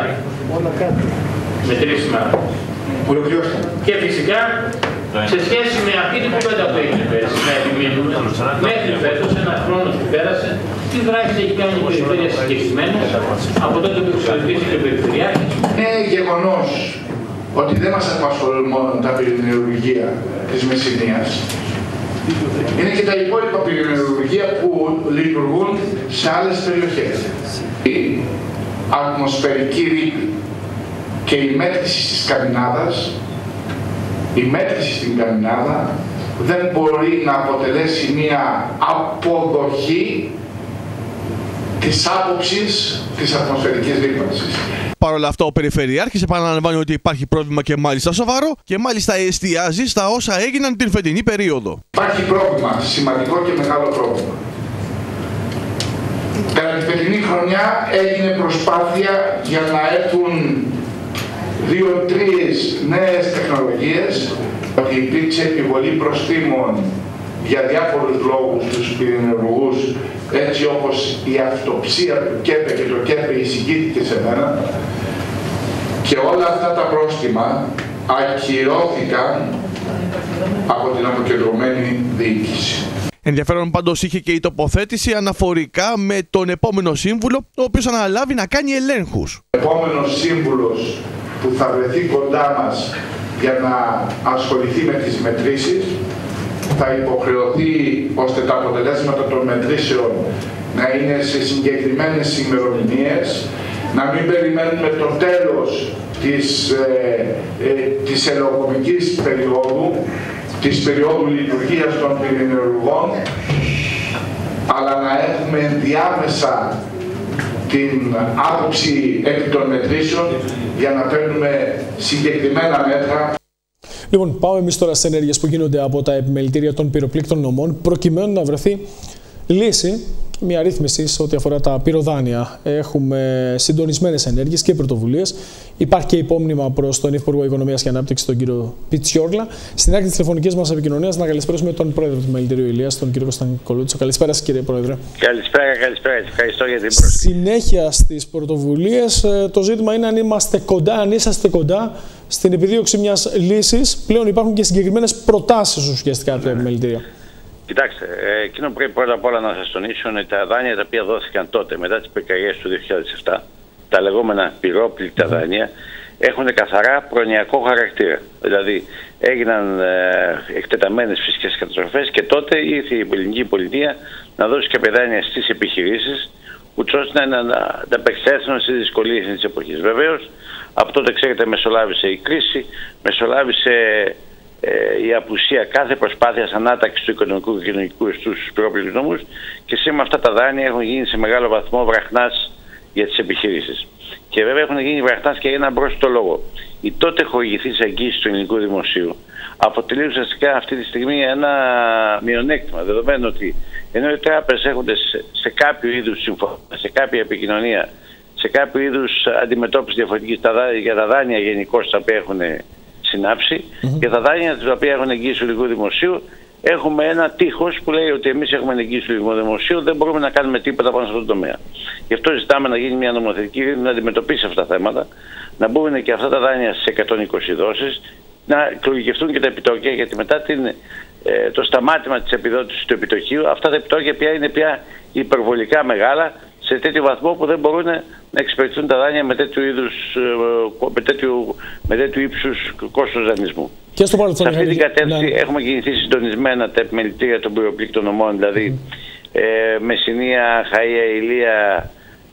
μετρήσεις μάλλον. Και φυσικά σε σχέση με αυτή την κουβέντα που έγινε πέρυσι, να επιμείνουμε μέχρι φέτος, ένα χρόνο που πέρασε, τι δράσεις έχει κάνει η περιφέρεια συγκεκριμένα από τότε που εξαρτήθηκε και ο Περιφερειάρχης. Είναι γεγονός ότι δεν μας απασχολούν μόνο τα πυρηνελαιουργεία της Μεσσηνίας. Είναι και τα υπόλοιπα πυρηνελαιουργεία που λειτουργούν σε άλλες περιοχές. Η ατμοσφαιρική ρήπη και η μέτρηση της Καμινάδας, η μέτρηση στην Καμινάδα δεν μπορεί να αποτελέσει μια αποδοχή της άποψης της ατμοσφαιρικής ρήπανσης. Παρ' όλα αυτά, ο Περιφερειάρχης επαναλαμβάνει ότι υπάρχει πρόβλημα και μάλιστα σοβαρό και μάλιστα εστιάζει στα όσα έγιναν την φετινή περίοδο. Υπάρχει πρόβλημα, σημαντικό και μεγάλο πρόβλημα. Κατά τη φετινή χρονιά έγινε προσπάθεια για να έρθουν δύο-τρεις νέες τεχνολογίες, ότι υπήρξε επιβολή προστίμων για διάφορους λόγους τους πυρηνελαιουργούς, έτσι όπως η αυτοψία του ΚΕΠΕ και το ΚΕΠΕ εισηγήθηκε σε μένα, και όλα αυτά τα πρόστιμα ακυρώθηκαν από την αποκεντρωμένη διοίκηση. Ενδιαφέρον πάντως είχε και η τοποθέτηση αναφορικά με τον επόμενο σύμβουλο, ο οποίος αναλάβει να κάνει ελέγχους. Ο επόμενος σύμβουλος που θα βρεθεί κοντά μας για να ασχοληθεί με τις μετρήσεις θα υποχρεωθεί ώστε τα αποτελέσματα των μετρήσεων να είναι σε συγκεκριμένες ημερομηνίες, να μην περιμένουμε το τέλος της, ε, ε, της ελογομικής περίοδου, της περίοδου λειτουργίας των πυρηνελαιουργών, αλλά να έχουμε ενδιάμεσα την άποψη επί των μετρήσεων για να παίρνουμε συγκεκριμένα μέτρα. Λοιπόν, πάμε εμείς τώρα στις ενέργειες που γίνονται από τα επιμελητήρια των πυροπλήκτων νομών, προκειμένου να βρεθεί λύση και μια ρύθμιση σε ό,τι αφορά τα πυροδάνεια. Έχουμε συντονισμένες ενέργειες και πρωτοβουλίες. Υπάρχει και υπόμνημα προς τον Υπουργό Οικονομίας και Ανάπτυξης, τον κύριο Πιτσιόρλα. Στην άκρη της τηλεφωνικής μας επικοινωνίας, να καλησπέρασουμε τον πρόεδρο του Μελητηρίου Ηλίας, τον κύριο Κωνσταντίνο Κολούτσο. Καλησπέρα σας, κύριε Πρόεδρε. Καλησπέρα, καλησπέρα. Ευχαριστώ για την πρόσκληση. Συνέχεια στις πρωτοβουλίες, το ζήτημα είναι αν είμαστε κοντά, αν είσαστε κοντά στην επιδίωξη μιας λύσης. Πλέον υπάρχουν και συγκεκριμένες προτάσεις ουσιαστικά από τα επιμελητήρια. Κοιτάξτε, εκείνο πρέπει πρώτα απ' όλα να σας τονίσω είναι τα δάνεια τα οποία δόθηκαν τότε μετά τις πυρκαγιές του δύο χιλιάδες επτά, τα λεγόμενα πυρόπληκτα δάνεια, έχουν καθαρά προνοιακό χαρακτήρα. Δηλαδή έγιναν ε, εκτεταμένες φυσικές καταστροφές και τότε ήρθε η ελληνική πολιτεία να δώσει κάποια δάνεια στις επιχειρήσεις, ούτως ώστε να ανταπεξέλθουν στις δυσκολίες της εποχής. Βεβαίως, από τότε, ξέρετε, μεσολάβησε η κρίση, μεσολάβησε η απουσία κάθε προσπάθειας ανάταξης του οικονομικού και κοινωνικού στους πυρόπληκτους νόμους και σήμερα αυτά τα δάνεια έχουν γίνει σε μεγάλο βαθμό βραχνάς για τις επιχειρήσεις. Και βέβαια έχουν γίνει βραχνάς και για έναν πρόσθετο λόγο. Η τότε χορηγηθής εγγύηση του ελληνικού δημοσίου αποτελεί ουσιαστικά αυτή τη στιγμή ένα μειονέκτημα, δεδομένου ότι ενώ οι τράπεζες έχονται σε, σε κάποιο είδους συμφωνία, σε κάποια επικοινωνία, σε κάποιο είδους αντιμετώπιση διαφορετική για τα δάνεια γενικώς τα οποία έχουν συνάψει, mm-hmm. για τα δάνεια τα οποία έχουν εγγύηση του ελληνικού δημοσίου έχουμε ένα τείχος που λέει ότι εμείς έχουμε εγγύηση του ελληνικού δημοσίου, δεν μπορούμε να κάνουμε τίποτα πάνω σε αυτό το τομέα. Γι' αυτό ζητάμε να γίνει μια νομοθετική ρύθμιση να αντιμετωπίσει αυτά τα θέματα, να μπουν και αυτά τα δάνεια στις εκατόν είκοσι δόσεις, να εκλογικευτούν και τα επιτόκια, γιατί μετά την, ε, το σταμάτημα της επιδότησης του επιτοκίου αυτά τα επιτόκια πια είναι πια υπερβολικά μεγάλα σε τέτοιο βαθμό που δεν μπορούν να εξυπηρετηθούν τα δάνεια με τέτοιου, είδους, με τέτοιου, με τέτοιου ύψους κόστος δανεισμού. Και στο παρελθόν, σε αυτή την κατεύθυνση ναι. έχουμε κινηθεί συντονισμένα τα επιμελητήρια των πυροπλήκτων νομών, δηλαδή mm. ε, Μεσσηνία, Χαΐα, Ηλία,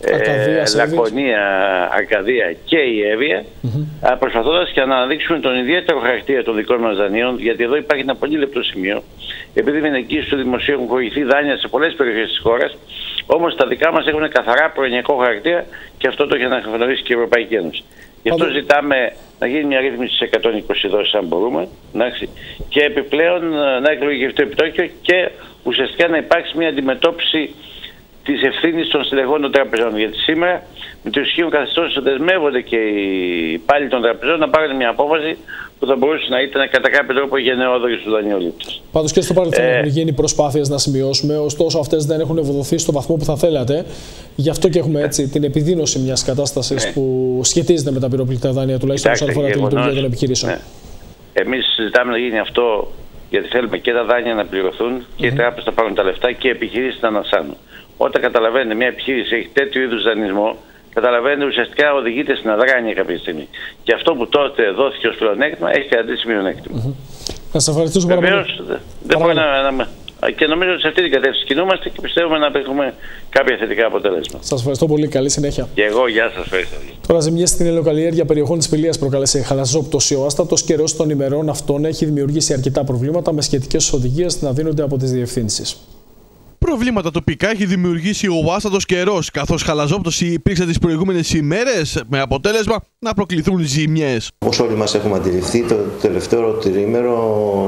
ε, Λακωνία, Αρκαδία και η Εύβοια, mm-hmm. προσπαθώντας και να αναδείξουμε τον ιδιαίτερο χαρακτήρα των δικών μας δανείων, γιατί εδώ υπάρχει ένα πολύ λεπτό σημείο. Επειδή με την εγγύηση του δημοσίου έχουν χορηγηθεί δάνεια σε πολλές περιοχές της χώρας, όμως τα δικά μας έχουν καθαρά προνοιακό χαρακτήρα και αυτό το έχει αναγνωρίσει και η Ευρωπαϊκή Ένωση. Γι' αυτό ζητάμε να γίνει μια ρύθμιση στις εκατόν είκοσι δόσεις αν μπορούμε, εντάξει, και επιπλέον να εκλογικευτεί το επιτόκιο και ουσιαστικά να υπάρξει μια αντιμετώπιση της ευθύνης των στελεχών των τραπεζών. Γιατί σήμερα με το ισχύον καθεστώς δεσμεύονται και οι υπάλληλοι των τραπεζών να πάρουν μια απόφαση που θα μπορούσε να ήταν κατά κάποιο τρόπο γενναιόδορη στους δανειολήπτες. Πάντως και στο παρελθόν ε... έχουν γίνει προσπάθειες να σημειώσουμε, ωστόσο αυτές δεν έχουν ευοδοθεί στο βαθμό που θα θέλατε. Γι' αυτό και έχουμε έτσι την επιδείνωση μιας κατάστασης ναι. που σχετίζεται με τα πυροπληκτά δάνεια, τουλάχιστον όσον αφορά την λειτουργία των επιχειρήσεων. Ναι. Εμείς συζητάμε να γίνει αυτό γιατί θέλουμε και τα δάνεια να πληρωθούν και mm-hmm. οι τράπεζες να πάρουν τα λεφτά και οι επιχειρήσεις να ανασάνουν. Όταν καταλαβαίνετε μια επιχείρηση έχει τέτοιου είδους δανεισμό, καταλαβαίνετε ουσιαστικά οδηγείται στην αδράνεια κάποια στιγμή. Και αυτό που τότε δόθηκε ως πλεονέκτημα έχει καταντήσει μειονέκτημα. Mm-hmm. Να σας ευχαριστήσω πάρα πολύ. Δεν μπορεί να, να, και νομίζω ότι σε αυτή την κατεύθυνση κινούμαστε και πιστεύουμε να έχουμε κάποια θετικά αποτέλεσμα. Σας ευχαριστώ πολύ. Καλή συνέχεια. Και εγώ, γεια σας. Ευχαριστώ. Τώρα, ζημιές στην ελαιοκαλλιέργεια περιοχών της Πηλίας προκάλεσε χαλαζόπτωση. Ο άστατος καιρός των ημερών αυτών έχει δημιουργήσει αρκετά προβλήματα με σχετικές οδηγίες να δίνονται από τις διευθύνσεις. Προβλήματα τοπικά έχει δημιουργήσει ο άστατος καιρός, καθώς χαλαζόπτωση υπήρξε τις προηγούμενες ημέρες, με αποτέλεσμα να προκληθούν ζημιές. Όπως όλοι μας έχουμε αντιληφθεί, το τελευταίο τρίμηνο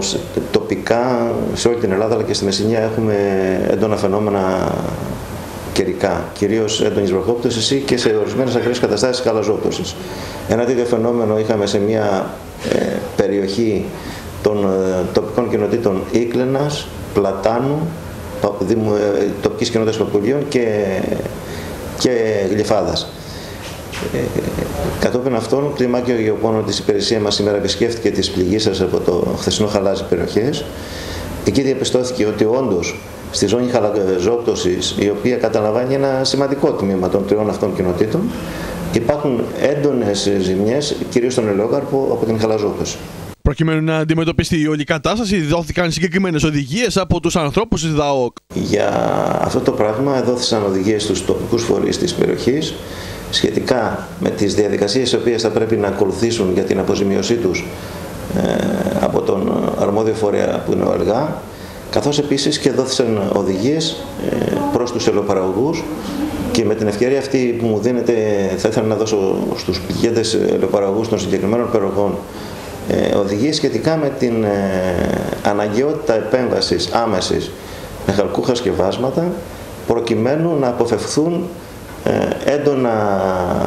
τοπικά σε όλη την Ελλάδα αλλά και στη Μεσσηνία έχουμε έντονα φαινόμενα καιρικά, κυρίως έντονης βροχόπτωσης ή και σε ορισμένες ακραίες καταστάσεις χαλαζόπτωσης. Ένα τέτοιο φαινόμενο είχαμε σε μια ε, περιοχή των ε, τοπικών κοινοτήτων Ήκλενας, Πλατάνου, τοπικής κοινότητας Παπουλίων και, και Γλυφάδας. Ε, κατόπιν αυτών, το κλιμάκιο γεωπόνο της υπηρεσίας μας σήμερα επισκέφθηκε τις πληγήσεις από το χθεσινό χαλάζι περιοχές. Εκεί διαπιστώθηκε ότι όντως στη ζώνη χαλαζόπτωσης, η οποία καταλαμβάνει ένα σημαντικό τμήμα των τριών αυτών κοινοτήτων, υπάρχουν έντονες ζημιές, κυρίως στον ελαιόκαρπο, από την χαλαζόπτωση. Προκειμένου να αντιμετωπιστεί η όλη κατάσταση, δόθηκαν συγκεκριμένες οδηγίες από τους ανθρώπους της ΔΑΟΚ. Για αυτό το πράγμα δόθησαν οδηγίες στους τοπικούς φορείς της περιοχής σχετικά με τις διαδικασίες οι οποίες θα πρέπει να ακολουθήσουν για την αποζημίωσή τους ε, από τον αρμόδιο φορέα που είναι ο ΕΛΓΑ, καθώς επίσης και δόθησαν οδηγίες ε, προς τους ελαιοπαραγωγούς. Και με την ευκαιρία αυτή που μου δίνεται, θα ήθελα να δώσω στους πηγέντες ελαιοπαραγωγούς των συγκεκριμένων περιοχών Ε, οδηγίες σχετικά με την ε, αναγκαιότητα επέμβασης άμεσης με χαλκούχα σκευάσματα προκειμένου να αποφευχθούν έντονα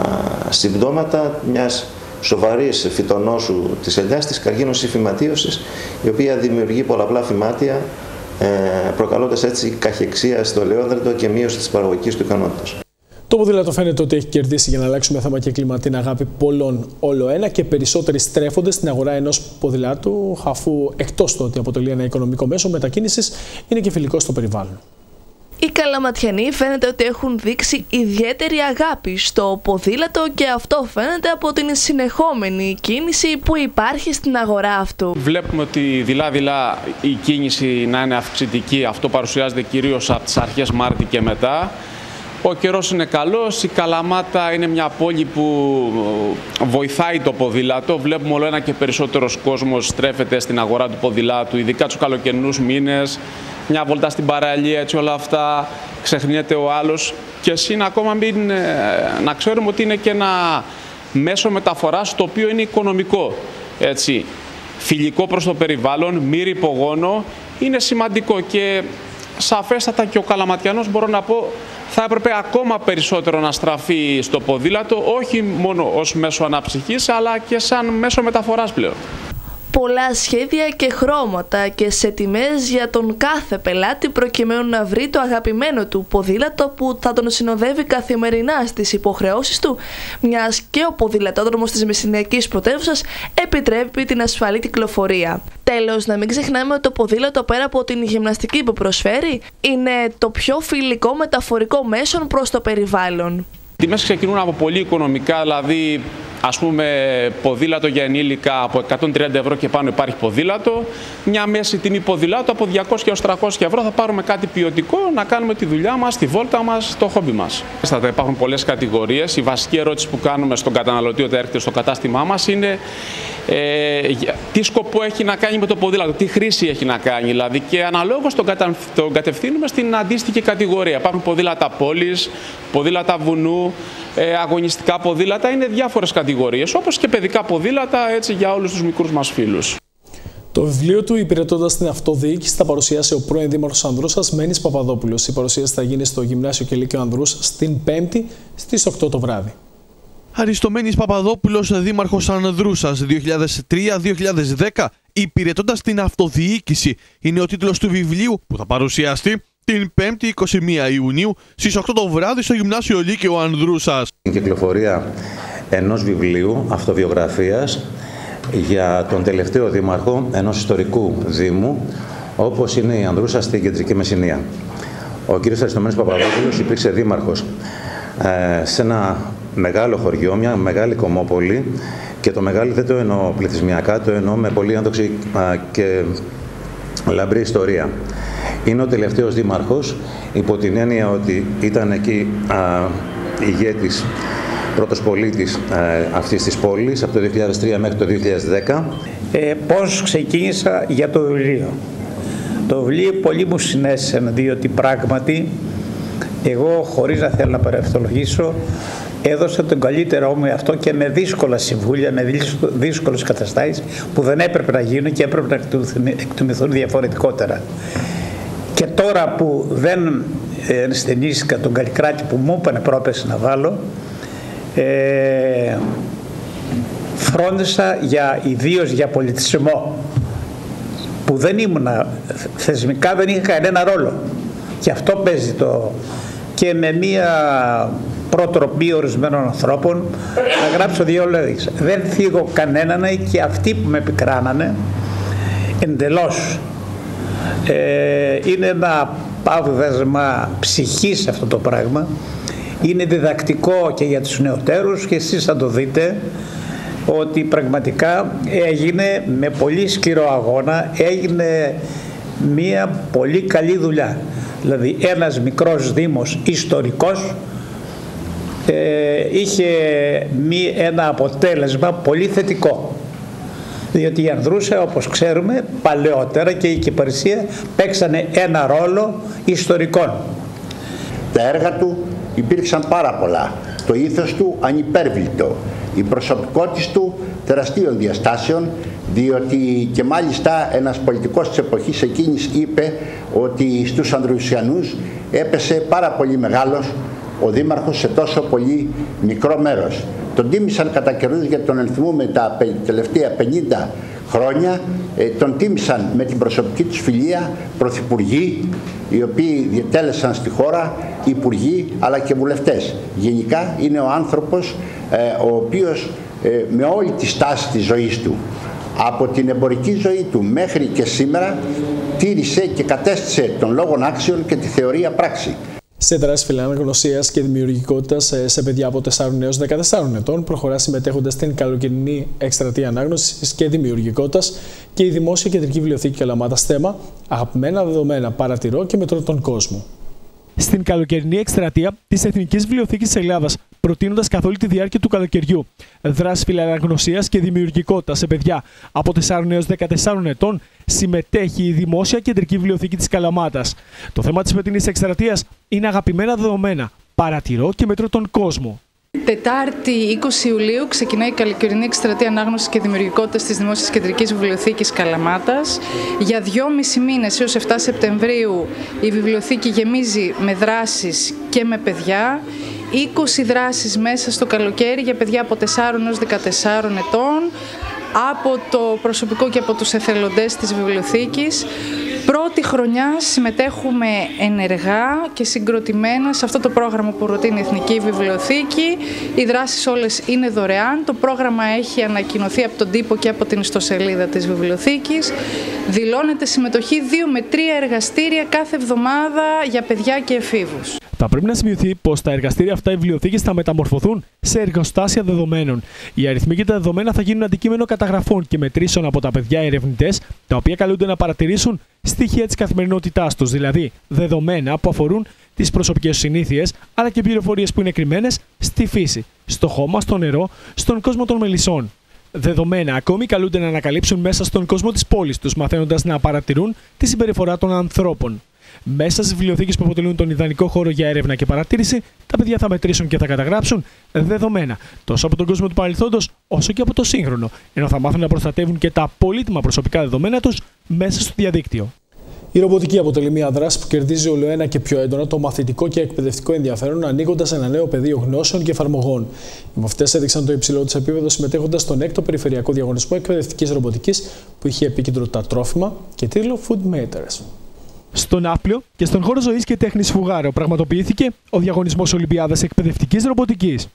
συμπτώματα μιας σοβαρής φυτονόσου της ελιάς, της καρκίνωσης υφηματίωσης, η οποία δημιουργεί πολλαπλά φυμάτια, προκαλώντας έτσι καχεξία στο ελαιόδεντρο και μείωση της παραγωγικής του ικανότητας. Το ποδήλατο φαίνεται ότι έχει κερδίσει, για να αλλάξουμε θέμα και κλίμα, την αγάπη πολλών όλο ένα και περισσότεροι στρέφονται στην αγορά ενός ποδηλάτου, αφού εκτός του ότι αποτελεί ένα οικονομικό μέσο μετακίνησης, είναι και φιλικό στο περιβάλλον. Οι Καλαματιανοί φαίνεται ότι έχουν δείξει ιδιαίτερη αγάπη στο ποδήλατο και αυτό φαίνεται από την συνεχόμενη κίνηση που υπάρχει στην αγορά αυτού. Βλέπουμε ότι δειλά-δειλά η κίνηση να είναι αυξητική, αυτό παρουσιάζεται κυρίως από τις αρχές Μάρτη και μετά. Ο καιρός είναι καλός, η Καλαμάτα είναι μια πόλη που βοηθάει το ποδήλατο. Βλέπουμε όλο ένα και περισσότερος κόσμος στρέφεται στην αγορά του ποδηλάτου, ειδικά τους καλοκαιρινούς μήνες. Μια βόλτα στην παραλία, έτσι όλα αυτά, ξεχνιέται ο άλλος. Και εσύ ακόμα μην, να ξέρουμε ότι είναι και ένα μέσο μεταφοράς το οποίο είναι οικονομικό. Έτσι. Φιλικό προς το περιβάλλον, μη ρυπογόνο, είναι σημαντικό και σαφέστατα και ο Καλαματιανός, μπορώ να πω, θα έπρεπε ακόμα περισσότερο να στραφεί στο ποδήλατο, όχι μόνο ως μέσο αναψυχής, αλλά και σαν μέσο μεταφοράς πλέον. Πολλά σχέδια και χρώματα και σε τιμές για τον κάθε πελάτη προκειμένου να βρει το αγαπημένο του ποδήλατο που θα τον συνοδεύει καθημερινά στις υποχρεώσεις του, μιας και ο ποδηλατόδρομος της Μεσσηνιακής Πρωτεύουσας επιτρέπει την ασφαλή κυκλοφορία. Τέλος, να μην ξεχνάμε ότι το ποδήλατο, πέρα από την γυμναστική που προσφέρει, είναι το πιο φιλικό μεταφορικό μέσο προς το περιβάλλον. Οι τιμές ξεκινούν από πολύ οικονομικά, δηλαδή ας πούμε ποδήλατο για ενήλικα από εκατόν τριάντα ευρώ και πάνω υπάρχει ποδήλατο. Μια μέση τιμή ποδήλατο από διακόσια έως τριακόσια ευρώ, θα πάρουμε κάτι ποιοτικό, να κάνουμε τη δουλειά μας, τη βόλτα μας, το χόμπι μας. Θα υπάρχουν πολλές κατηγορίες. Η βασική ερώτηση που κάνουμε στον καταναλωτή όταν έρχεται στο κατάστημά μας είναι ε, τι σκοπό έχει να κάνει με το ποδήλατο, τι χρήση έχει να κάνει δηλαδή, και αναλόγως τον, κατα... τον κατευθύνουμε στην αντίστοιχη κατηγορία. Υπάρχουν ποδήλατα πόλης, ποδήλατα βουνού, ε, αγωνιστικά ποδήλατα, είναι διάφορες κατηγορίες, όπως και παιδικά ποδήλατα, έτσι για όλους τους μικρούς μας φίλους. Το βιβλίο του «Υπηρετώντας την Αυτοδιοίκηση» θα παρουσιάσει ο πρώην Δήμαρχος Ανδρούσας Μένης Παπαδόπουλος. Η παρουσίαση θα γίνει στο Γυμνάσιο και Λύκειο Ανδρούς στην Πέμπτη στις οκτώ το βράδυ. Αριστομένης Παπαδόπουλος, Δήμαρχος Ανδρούσας δύο χιλιάδες τρία με δύο χιλιάδες δέκα, «Υπηρετώντας την Αυτοδιοίκηση» είναι ο τίτλος του βιβλίου που θα παρουσιαστεί την Πέμπτη εικοστή πρώτη Ιουνίου στις οκτώ το βράδυ στο Γυμνάσιο Λύκειο Ανδρούσας. Η κυκλοφορία ενός βιβλίου αυτοβιογραφίας για τον τελευταίο δήμαρχο ενός ιστορικού δήμου, όπως είναι η Ανδρούσα στην Κεντρική Μεσσηνία. Ο κύριος Αριστομένης Παπαδόπουλος υπήρξε δήμαρχος ε, σε ένα μεγάλο χωριό, μια μεγάλη κομμόπολη, και το μεγάλο δεν το εννοώ πληθυσμιακά, το εννοώ με πολύ άντοξη ε, και λαμπρή ιστορία. Είναι ο τελευταίος δήμαρχος, υπό την έννοια ότι ήταν εκεί α, ηγέτης, πρώτος πολίτης α, αυτής της πόλης από το δύο χιλιάδες τρία μέχρι το δύο χιλιάδες δέκα. Ε, πώς ξεκίνησα για το βιβλίο. Το βιβλίο πολύ μου συνέστησε, διότι πράγματι εγώ, χωρίς να θέλω να παρευθολογήσω, έδωσα τον καλύτερό μου αυτό και με δύσκολα συμβούλια, με δύσκολες καταστάσεις που δεν έπρεπε να γίνουν και έπρεπε να εκτιμηθούν διαφορετικότερα. Και τώρα που δεν ενσθενίστηκα τον Καλλικράτη που μου είπανε πρόπεση να βάλω, ε, φρόντισα για, ιδίως για πολιτισμό, που δεν ήμουνα, θεσμικά δεν είχα κανένα ρόλο. Και αυτό παίζει το... και με μία προτροπή ορισμένων ανθρώπων να γράψω δύο λέξεις. Δεν θίγω κανέναν και αυτοί που με επικράνανε εντελώς. Ε, είναι ένα παύδασμα ψυχής αυτό το πράγμα. Είναι διδακτικό και για τους νεωτέρους και εσείς θα το δείτε ότι πραγματικά έγινε με πολύ σκληρό αγώνα, έγινε μία πολύ καλή δουλειά. Δηλαδή ένας μικρός δήμος ιστορικός ε, είχε μη, ένα αποτέλεσμα πολύ θετικό. Διότι η Ανδρούσα, όπως ξέρουμε, παλαιότερα και η Κυπαρισία παίξανε ένα ρόλο ιστορικών. Τα έργα του υπήρξαν πάρα πολλά. Το ήθος του ανυπέρβλητο. Η προσωπικότητα του τεραστίων διαστάσεων, διότι και μάλιστα ένας πολιτικός της εποχής εκείνης είπε ότι στους Ανδρουσιανούς έπεσε πάρα πολύ μεγάλος ο δήμαρχος σε τόσο πολύ μικρό μέρος. Τον τίμησαν κατά καιρούς, γιατί τον ενθυμούμε τα τελευταία πενήντα χρόνια, τον τίμησαν με την προσωπική τους φιλία πρωθυπουργοί, οι οποίοι διετέλεσαν στη χώρα, υπουργοί αλλά και βουλευτές. Γενικά είναι ο άνθρωπος ο οποίος με όλη τη στάση της ζωής του, από την εμπορική ζωή του μέχρι και σήμερα, τήρησε και κατέστησε των λόγων άξιων και τη θεωρία πράξη. Σε δράση φιλαναγνωσίας και δημιουργικότητας σε παιδιά από τεσσάρων έως δεκατεσσάρων ετών προχωρά συμμετέχοντας στην καλοκαιρινή εκστρατεία ανάγνωσης και δημιουργικότητας και η Δημόσια Κεντρική Βιβλιοθήκη Καλαμάτας θέμα «Αγαπημένα δεδομένα, παρατηρώ και μετρώ τον κόσμο». Στην καλοκαιρινή εκστρατεία της Εθνικής Βιβλιοθήκης της Ελλάδας, προτείνοντας καθ' όλη τη διάρκεια του καλοκαιριού δράση φιλαναγνωσίας και δημιουργικότητας σε παιδιά από τεσσάρων έως δεκατεσσάρων ετών, συμμετέχει η Δημόσια Κεντρική Βιβλιοθήκη της Καλαμάτας. Το θέμα της φετινής εκστρατείας είναι αγαπημένα δεδομένα, παρατηρώ και μετρώ τον κόσμο. Τετάρτη είκοσι Ιουλίου ξεκινάει η καλοκαιρινή εκστρατεία ανάγνωσης και δημιουργικότητας της Δημόσιας Κεντρικής Βιβλιοθήκης Καλαμάτας. Για δυόμισι μήνες έως επτά Σεπτεμβρίου η βιβλιοθήκη γεμίζει με δράσεις και με παιδιά. είκοσι δράσεις μέσα στο καλοκαίρι για παιδιά από τεσσάρων έως δεκατεσσάρων ετών, από το προσωπικό και από τους εθελοντές της βιβλιοθήκης. Πρώτη χρονιά συμμετέχουμε ενεργά και συγκροτημένα σε αυτό το πρόγραμμα που προτείνει η Εθνική Βιβλιοθήκη. Οι δράσεις όλες είναι δωρεάν. Το πρόγραμμα έχει ανακοινωθεί από τον τύπο και από την ιστοσελίδα της βιβλιοθήκης. Δηλώνεται συμμετοχή δύο με τρία εργαστήρια κάθε εβδομάδα για παιδιά και εφήβους. Θα πρέπει να σημειωθεί πως τα εργαστήρια αυτά οι βιβλιοθήκες θα μεταμορφωθούν σε εργοστάσια δεδομένων. Οι αριθμοί και τα δεδομένα θα γίνουν αντικείμενο καταγραφών και μετρήσεων από τα παιδιά ερευνητές, τα οποία καλούνται να παρατηρήσουν στοιχεία της καθημερινότητάς τους, δηλαδή δεδομένα που αφορούν τις προσωπικές τους συνήθειες, αλλά και πληροφορίες που είναι κρυμμένες στη φύση, στο χώμα, στο νερό, στον κόσμο των μελισσών. Δεδομένα ακόμη καλούνται να ανακαλύψουν μέσα στον κόσμο της πόλης τους, μαθαίνοντας να παρατηρούν τη συμπεριφορά των ανθρώπων. Μέσα στις βιβλιοθήκες που αποτελούν τον ιδανικό χώρο για έρευνα και παρατήρηση, τα παιδιά θα μετρήσουν και θα καταγράψουν δεδομένα τόσο από τον κόσμο του παρελθόντος όσο και από το σύγχρονο, ενώ θα μάθουν να προστατεύουν και τα πολύτιμα προσωπικά δεδομένα τους μέσα στο διαδίκτυο. Η ρομποτική αποτελεί μια δράση που κερδίζει ολοένα και πιο έντονα το μαθητικό και εκπαιδευτικό ενδιαφέρον, ανοίγοντας ένα νέο πεδίο γνώσεων και εφαρμογών. Οι μαθητές έδειξαν το υψηλό τους επίπεδο συμμετέχοντας στον έκτο περιφερειακό διαγωνισμό εκπαιδευτικής ρομποτικής που είχε επίκεντρο τα τρόφιμα και τίτλο Food Matters. Στον Άπλιο και στον χώρο ζωής και τέχνης Φουγάρο πραγματοποιήθηκε ο διαγωνισμός Ολυμπιάδας εκπαιδευτικής ρομποτικής.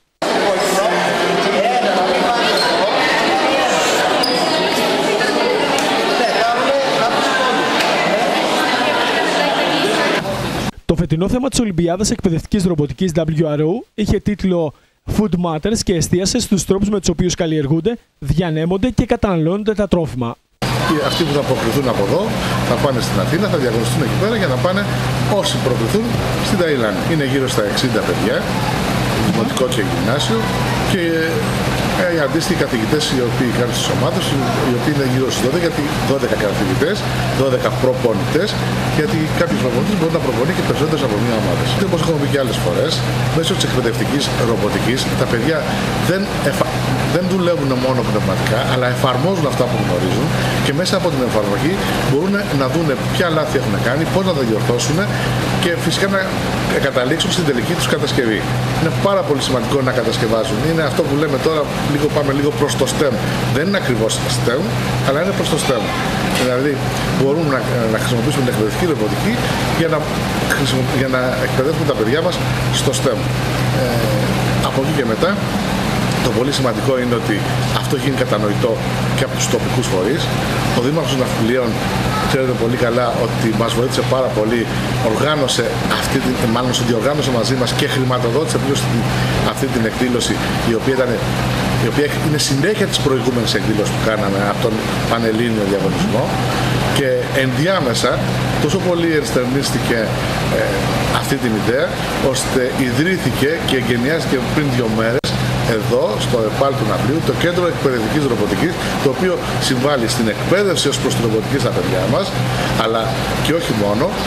Το φετινό θέμα της Ολυμπιάδας εκπαιδευτικής ρομποτικής ντάμπλιου αρ ο είχε τίτλο Food Matters και εστίασε στους τρόπους με τους οποίους καλλιεργούνται, διανέμονται και καταναλώνονται τα τρόφιμα. Αυτοί που θα προκριθούν από εδώ θα πάνε στην Αθήνα, θα διαγωνιστούν εκεί πέρα για να πάνε όσοι προκριθούν στην Ταϊλάνδη. Είναι γύρω στα εξήντα παιδιά, δημοτικό και γυμνάσιο, και οι αντίστοιχοι καθηγητές οι οποίοι κάνουν στις ομάδες, οι οποίοι είναι γύρω στους δώδεκα, γιατί δώδεκα καθηγητές, δώδεκα προπονητές, γιατί κάποιος προπονητής μπορεί να προπονεί και περισσότερες από μια ομάδα. Και όπως έχουμε πει και άλλες φορές, μέσω της εκπαιδευτικής ρομποτικής τα παιδιά δεν, εφα... δεν δουλεύουν μόνο πνευματικά, αλλά εφαρμόζουν αυτά που γνωρίζουν και μέσα από την εφαρμογή μπορούν να δουν ποια λάθη έχουν κάνει, πώς να τα διορθώσουν και φυσικά να καταλήξουν στην τελική τους κατασκευή. Είναι πάρα πολύ σημαντικό να κατασκευάζουν. Είναι αυτό που λέμε τώρα, λίγο, πάμε λίγο προς το STEM. Δεν είναι ακριβώς STEM, αλλά είναι προς το STEM. Δηλαδή μπορούν να, να χρησιμοποιήσουν την εκπαιδευτική ρομποτική για να, για να εκπαιδεύουν τα παιδιά μας στο STEM. Ε, από εκεί και μετά, το πολύ σημαντικό είναι ότι αυτό γίνει κατανοητό και από τους τοπικούς φορείς. Ο Δήμαρχος Ναυπλιών ξέρετε πολύ καλά ότι μας βοήθησε πάρα πολύ, οργάνωσε αυτή την, μάλλον συνδιοργάνωσε μαζί μας και χρηματοδότησε πλήρως αυτή την εκδήλωση, η οποία, ήταν, η οποία είναι συνέχεια της προηγούμενης εκδήλωσης που κάναμε από τον Πανελλήνιο Διαγωνισμό, και ενδιάμεσα τόσο πολύ ενστερνίστηκε ε, αυτή την ιδέα, ώστε ιδρύθηκε και εγκαινιάστηκε πριν δύο μέρες εδώ στο ΕΠΑΛ του Ναυπλίου το Κέντρο Εκπαιδευτικής Ρομποτικής, το οποίο συμβάλλει στην εκπαίδευση ως προς την ρομποτική στα παιδιά μας, αλλά και όχι μόνο,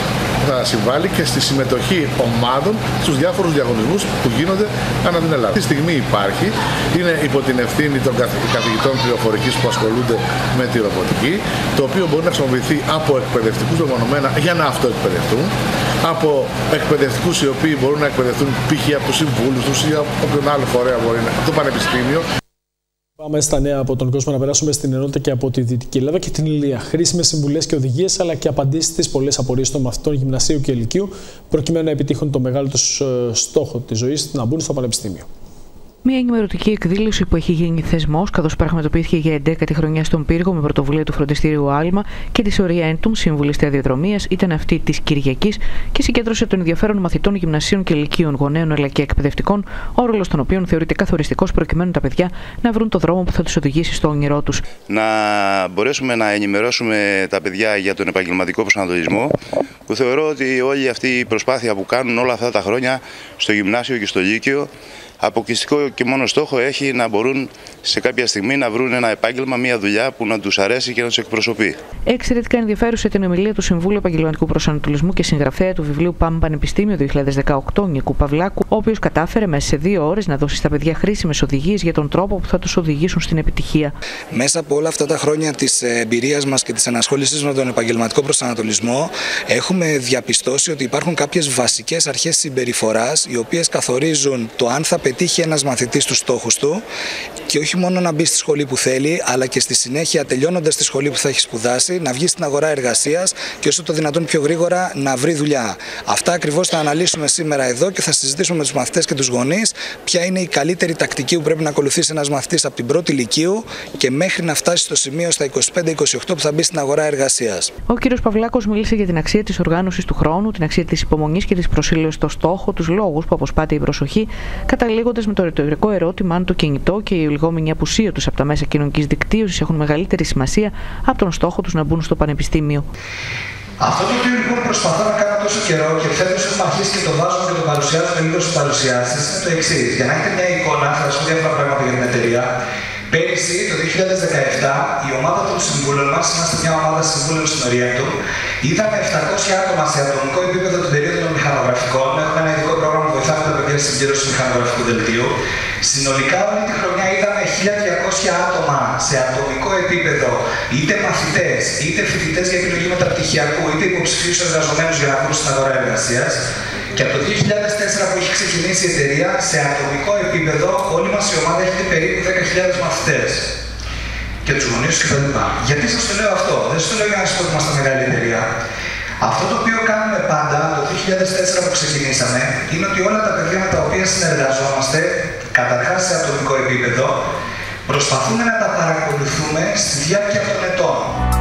θα συμβάλλει και στη συμμετοχή ομάδων στους διάφορους διαγωνισμούς που γίνονται ανά την Ελλάδα. Αυτή τη στιγμή υπάρχει, είναι υπό την ευθύνη των καθηγητών πληροφορικής που ασχολούνται με τη ρομποτική, το οποίο μπορεί να χρησιμοποιηθεί από εκπαιδευτικούς μεμονωμένα για να αυτοεκπαιδευτούν, από εκπαιδευτικούς οι οποίοι μπορούν να εκπαιδευτούν π.χ. από τους συμβούλους τους ή από όποιον άλλο φορέα μπορεί να, από το πανεπιστήμιο. Πάμε στα νέα από τον κόσμο, να περάσουμε στην ενότητα και από τη Δυτική Ελλάδα και την Ηλία. Χρήσιμες συμβουλές και οδηγίες, αλλά και απαντήσεις στις πολλές απορίες των μαθητών γυμνασίου και ηλικίου, προκειμένου να επιτύχουν το μεγάλο τους στόχο της ζωής, να μπουν στο πανεπιστήμιο. Μια ενημερωτική εκδήλωση που έχει γίνει θεσμός, καθώς πραγματοποιήθηκε για εντέκατη χρονιά στον Πύργο με πρωτοβουλία του Φροντιστήριου Άλμα και της Orientum, Σύμβουλη Σταδιοδρομίας, ήταν αυτή της Κυριακής και συγκέντρωσε τον ενδιαφέρον μαθητών γυμνασίων και ηλικίων, γονέων αλλά και εκπαιδευτικών, ο ρόλος των οποίων θεωρείται καθοριστικός προκειμένου τα παιδιά να βρουν το δρόμο που θα τους οδηγήσει στο όνειρό τους. Να μπορέσουμε να ενημερώσουμε τα παιδιά για τον επαγγελματικό προσανατολισμό, που θεωρώ ότι όλη αυτή η προσπάθεια που κάνουν όλα αυτά τα χρόνια στο γυμνάσιο και στο λύκειο, αποκλειστικό και μόνο στόχο έχει να μπορούν σε κάποια στιγμή να βρουν ένα επάγγελμα, μια δουλειά που να τους αρέσει και να τους εκπροσωπεί. Εξαιρετικά ενδιαφέρουσε την ομιλία του Συμβούλου Επαγγελματικού Προσανατολισμού και συγγραφέα του βιβλίου ΠΑΜ Πανεπιστήμιο δύο χιλιάδες δεκαοκτώ, Νίκου Παυλάκου, ο οποίος κατάφερε μέσα σε δύο ώρες να δώσει στα παιδιά χρήσιμες οδηγίες για τον τρόπο που θα τους οδηγήσουν στην επιτυχία. Μέσα από όλα αυτά τα χρόνια της εμπειρίας μας και της ανασχόλησης με τον επαγγελματικό προσανατολισμό, έχουμε διαπιστώσει ότι υπάρχουν κάποιες βασικές αρχές συμπεριφοράς, οι οποίες καθορίζουν το αν θα πετύχει ένας μαθητής τους στόχους του και όχι μόνο να μπει στη σχολή που θέλει, αλλά και στη συνέχεια, τελειώνοντας τη σχολή που θα έχει σπουδάσει, να βγει στην αγορά εργασίας και όσο το δυνατόν πιο γρήγορα να βρει δουλειά. Αυτά ακριβώς θα αναλύσουμε σήμερα εδώ και θα συζητήσουμε με τους μαθητές και τους γονείς ποια είναι η καλύτερη τακτική που πρέπει να ακολουθήσει ένας μαθητής από την πρώτη ηλικίου και μέχρι να φτάσει στο σημείο στα είκοσι πέντε είκοσι οκτώ που θα μπει στην αγορά εργασίας. Ο κ. Παυλάκος μίλησε για την αξία της οργάνωσης του χρόνου, την αξία της υπομονής και της προσήλωσης στο στόχο, τους λόγους που αποσπάται η προσοχή, καταλήγοντας με το ρητορικό ερώτημα αν το κινητό και η λεγόμενη απουσία τους από τα μέσα κοινωνικής δικτύωσης έχουν μεγαλύτερη σημασία από τον στόχο τους να μπουν στο πανεπιστήμιο. Αυτό το οποίο λοιπόν προσπαθώ να κάνω τόσο καιρό και φέτος έχουμε αρχίσει και το βάζουμε και το παρουσιάζουμε λίγο στις παρουσιάσεις είναι το εξής. Για να έχετε μια εικόνα, θα σας πω διάφορα πράγματα για την εταιρεία. Πέρυσι, το δύο χιλιάδες δεκαεπτά, η ομάδα των συμβούλων μας, είμαστε μια ομάδα συμβούλων στην Orientum, είδαμε επτακόσια άτομα σε ατομικό επίπεδο την περίοδο των μηχανογραφικών. Έχουμε ένα ειδικό πρόγραμμα που βοηθάμε τα παιδιά στη συγκέντρωση του μηχανογραφικού δελτίου. Συνολικά, όλη τη χρονιά είδαμε χίλια διακόσια άτομα σε ατομικό επίπεδο, είτε μαθητές, είτε φοιτητές για επιλογή μεταπτυχιακού, είτε υποψηφίους εργαζομένους για να βγουν στην αγορά εργασίας. Και από το δύο χιλιάδες τέσσερα που έχει ξεκινήσει η εταιρεία, σε ατομικό επίπεδο, όλη μας η ομάδα έχει περίπου δέκα χιλιάδες μαθητές. Και τους γονείς και τα λοιπά. Γιατί σας το λέω αυτό? Δεν σας το λέω για να σας πω ότι είμαστε μεγάλη εταιρεία. Αυτό το οποίο κάνουμε πάντα, το δύο χιλιάδες τέσσερα που ξεκινήσαμε, είναι ότι όλα τα παιδιά με τα οποία συνεργαζόμαστε, καταρχάς σε ατομικό επίπεδο, προσπαθούμε να τα παρακολουθούμε στη διάρκεια των ετών.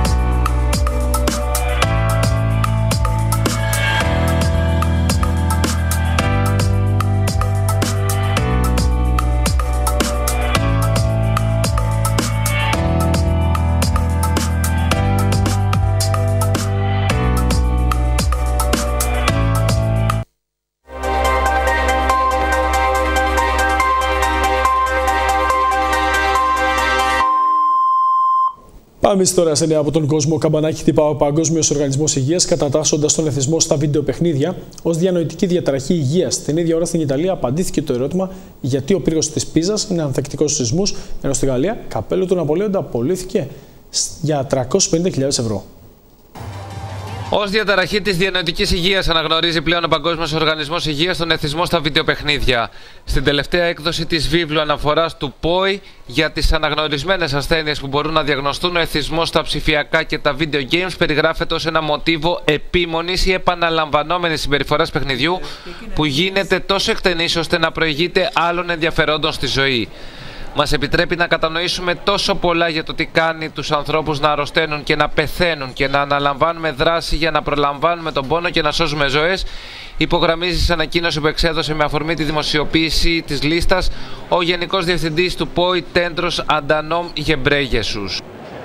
Πάμε τώρα σε νέα από τον κόσμο. Καμπανάκι χτυπά ο Παγκόσμιος Οργανισμός Υγείας, κατατάσσοντας τον εθισμό στα βιντεοπαιχνίδια ως διανοητική διαταραχή υγείας. Την ίδια ώρα στην Ιταλία απαντήθηκε το ερώτημα γιατί ο πύργος της Πίζας είναι ανθεκτικός στους σεισμούς, ενώ στη Γαλλία καπέλο του Ναπολέοντα απολύθηκε για τριακόσιες πενήντα χιλιάδες ευρώ. Ως διαταραχή της διανοητικής υγείας αναγνωρίζει πλέον ο Παγκόσμιος Οργανισμός Υγείας τον εθισμό στα βιντεοπαιχνίδια. Στην τελευταία έκδοση της βίβλου αναφοράς του πι ο άι για τις αναγνωρισμένες ασθένειες που μπορούν να διαγνωστούν, ο εθισμός στα ψηφιακά και τα video games περιγράφεται ως ένα μοτίβο επίμονης ή επαναλαμβανόμενης συμπεριφοράς παιχνιδιού που γίνεται τόσο εκτενής ώστε να προηγείται άλλων ενδιαφερόντων στη ζωή. Μας επιτρέπει να κατανοήσουμε τόσο πολλά για το τι κάνει τους ανθρώπους να αρρωσταίνουν και να πεθαίνουν και να αναλαμβάνουμε δράση για να προλαμβάνουμε τον πόνο και να σώζουμε ζωές, υπογραμμίζει σε ανακοίνωση που εξέδωσε με αφορμή τη δημοσιοποίηση της λίστας ο Γενικός Διευθυντής του πι ο άι Τέντρος Αντανόμ Γεμπρέγεσους.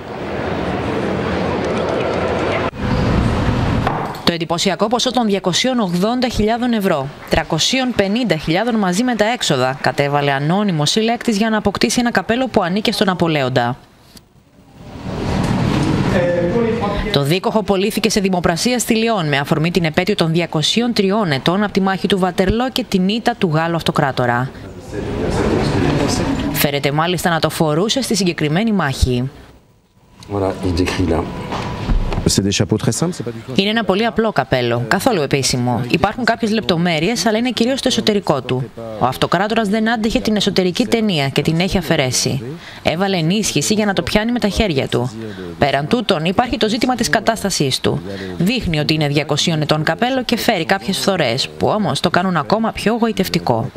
Το εντυπωσιακό ποσό των διακοσίων ογδόντα χιλιάδων ευρώ, τριακόσιες πενήντα χιλιάδες μαζί με τα έξοδα, κατέβαλε ανώνυμος συλλέκτης για να αποκτήσει ένα καπέλο που ανήκε στον Ναπολέοντα. Το δίκοχο πωλήθηκε σε δημοπρασία στη Λιόν με αφορμή την επέτειο των διακοσίων τριών ετών από τη μάχη του Βατερλό και την ήττα του Γάλλου αυτοκράτορα. Φέρεται μάλιστα να το φορούσε στη συγκεκριμένη μάχη. Είναι ένα πολύ απλό καπέλο, καθόλου επίσημο. Υπάρχουν κάποιες λεπτομέρειες, αλλά είναι κυρίως το εσωτερικό του. Ο αυτοκράτορας δεν άντεχε την εσωτερική ταινία και την έχει αφαιρέσει. Έβαλε ενίσχυση για να το πιάνει με τα χέρια του. Πέραν τούτων, υπάρχει το ζήτημα της κατάστασής του. Δείχνει ότι είναι διακοσίων ετών καπέλο και φέρει κάποιες φθορές, που όμως το κάνουν ακόμα πιο γοητευτικό.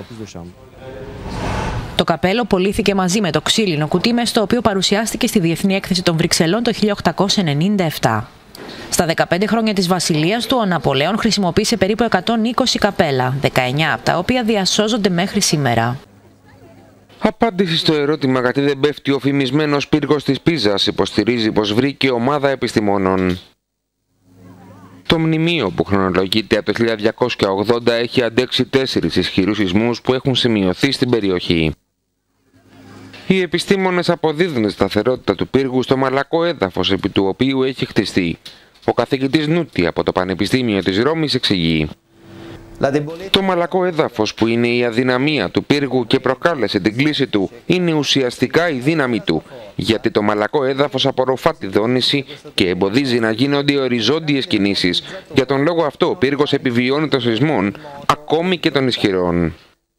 Το καπέλο πωλήθηκε μαζί με το ξύλινο κουτί μες στο οποίο παρουσιάστηκε στη Διεθνή Έκθεση των Βρυξελών το χίλια οκτακόσια ενενήντα επτά. Στα δεκαπέντε χρόνια της βασιλείας του, ο Ναπολέον χρησιμοποίησε περίπου εκατόν είκοσι καπέλα, δεκαεννιά από τα οποία διασώζονται μέχρι σήμερα. Απάντηση στο ερώτημα γιατί δεν πέφτει ο φημισμένος πύργος της Πίζας υποστηρίζει πως βρήκε ομάδα επιστημόνων. Το μνημείο που χρονολογείται από το χίλια διακόσια ογδόντα έχει αντέξει τέσσερις ισχυρούς σεισμούς που έχουν σημειωθεί στην περιοχή. Οι επιστήμονες αποδίδουν τη σταθερότητα του πύργου στο μαλακό έδαφος επί του οποίου έχει χτιστεί. Ο καθηγητής Νούτι από το Πανεπιστήμιο της Ρώμης εξηγεί. Το μαλακό έδαφος που είναι η αδυναμία του πύργου και προκάλεσε την κλίση του είναι ουσιαστικά η δύναμη του, γιατί το μαλακό έδαφος απορροφά τη δόνηση και εμποδίζει να γίνονται οριζόντιες κινήσεις. Για τον λόγο αυτό ο πύργος επιβιώνει των σεισμών, ακόμη και των ισχυρών.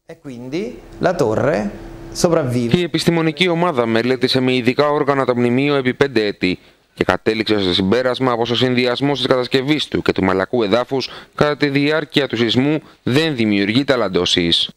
Η επιστημονική ομάδα μελέτησε με ειδικά όργανα το μνημείο επί πέντε έτη και κατέληξε στο συμπέρασμα πως ο συνδυασμός της κατασκευής του και του μαλακού εδάφους κατά τη διάρκεια του σεισμού δεν δημιουργεί ταλαντώσεις.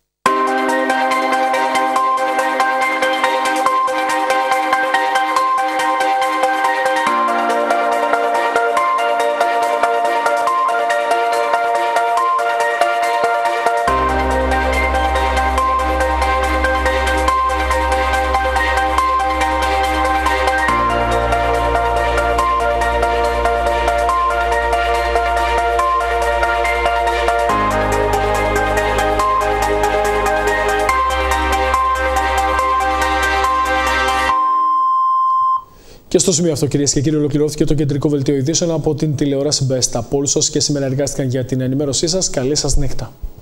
Και στο σημείο αυτό, κυρίες και κύριοι, ολοκληρώθηκε το κεντρικό δελτίο ειδήσεων από την τηλεόραση Best. Από όλους όσοι και σήμερα εργάστηκαν για την ενημέρωσή σας, καλή σας νύχτα.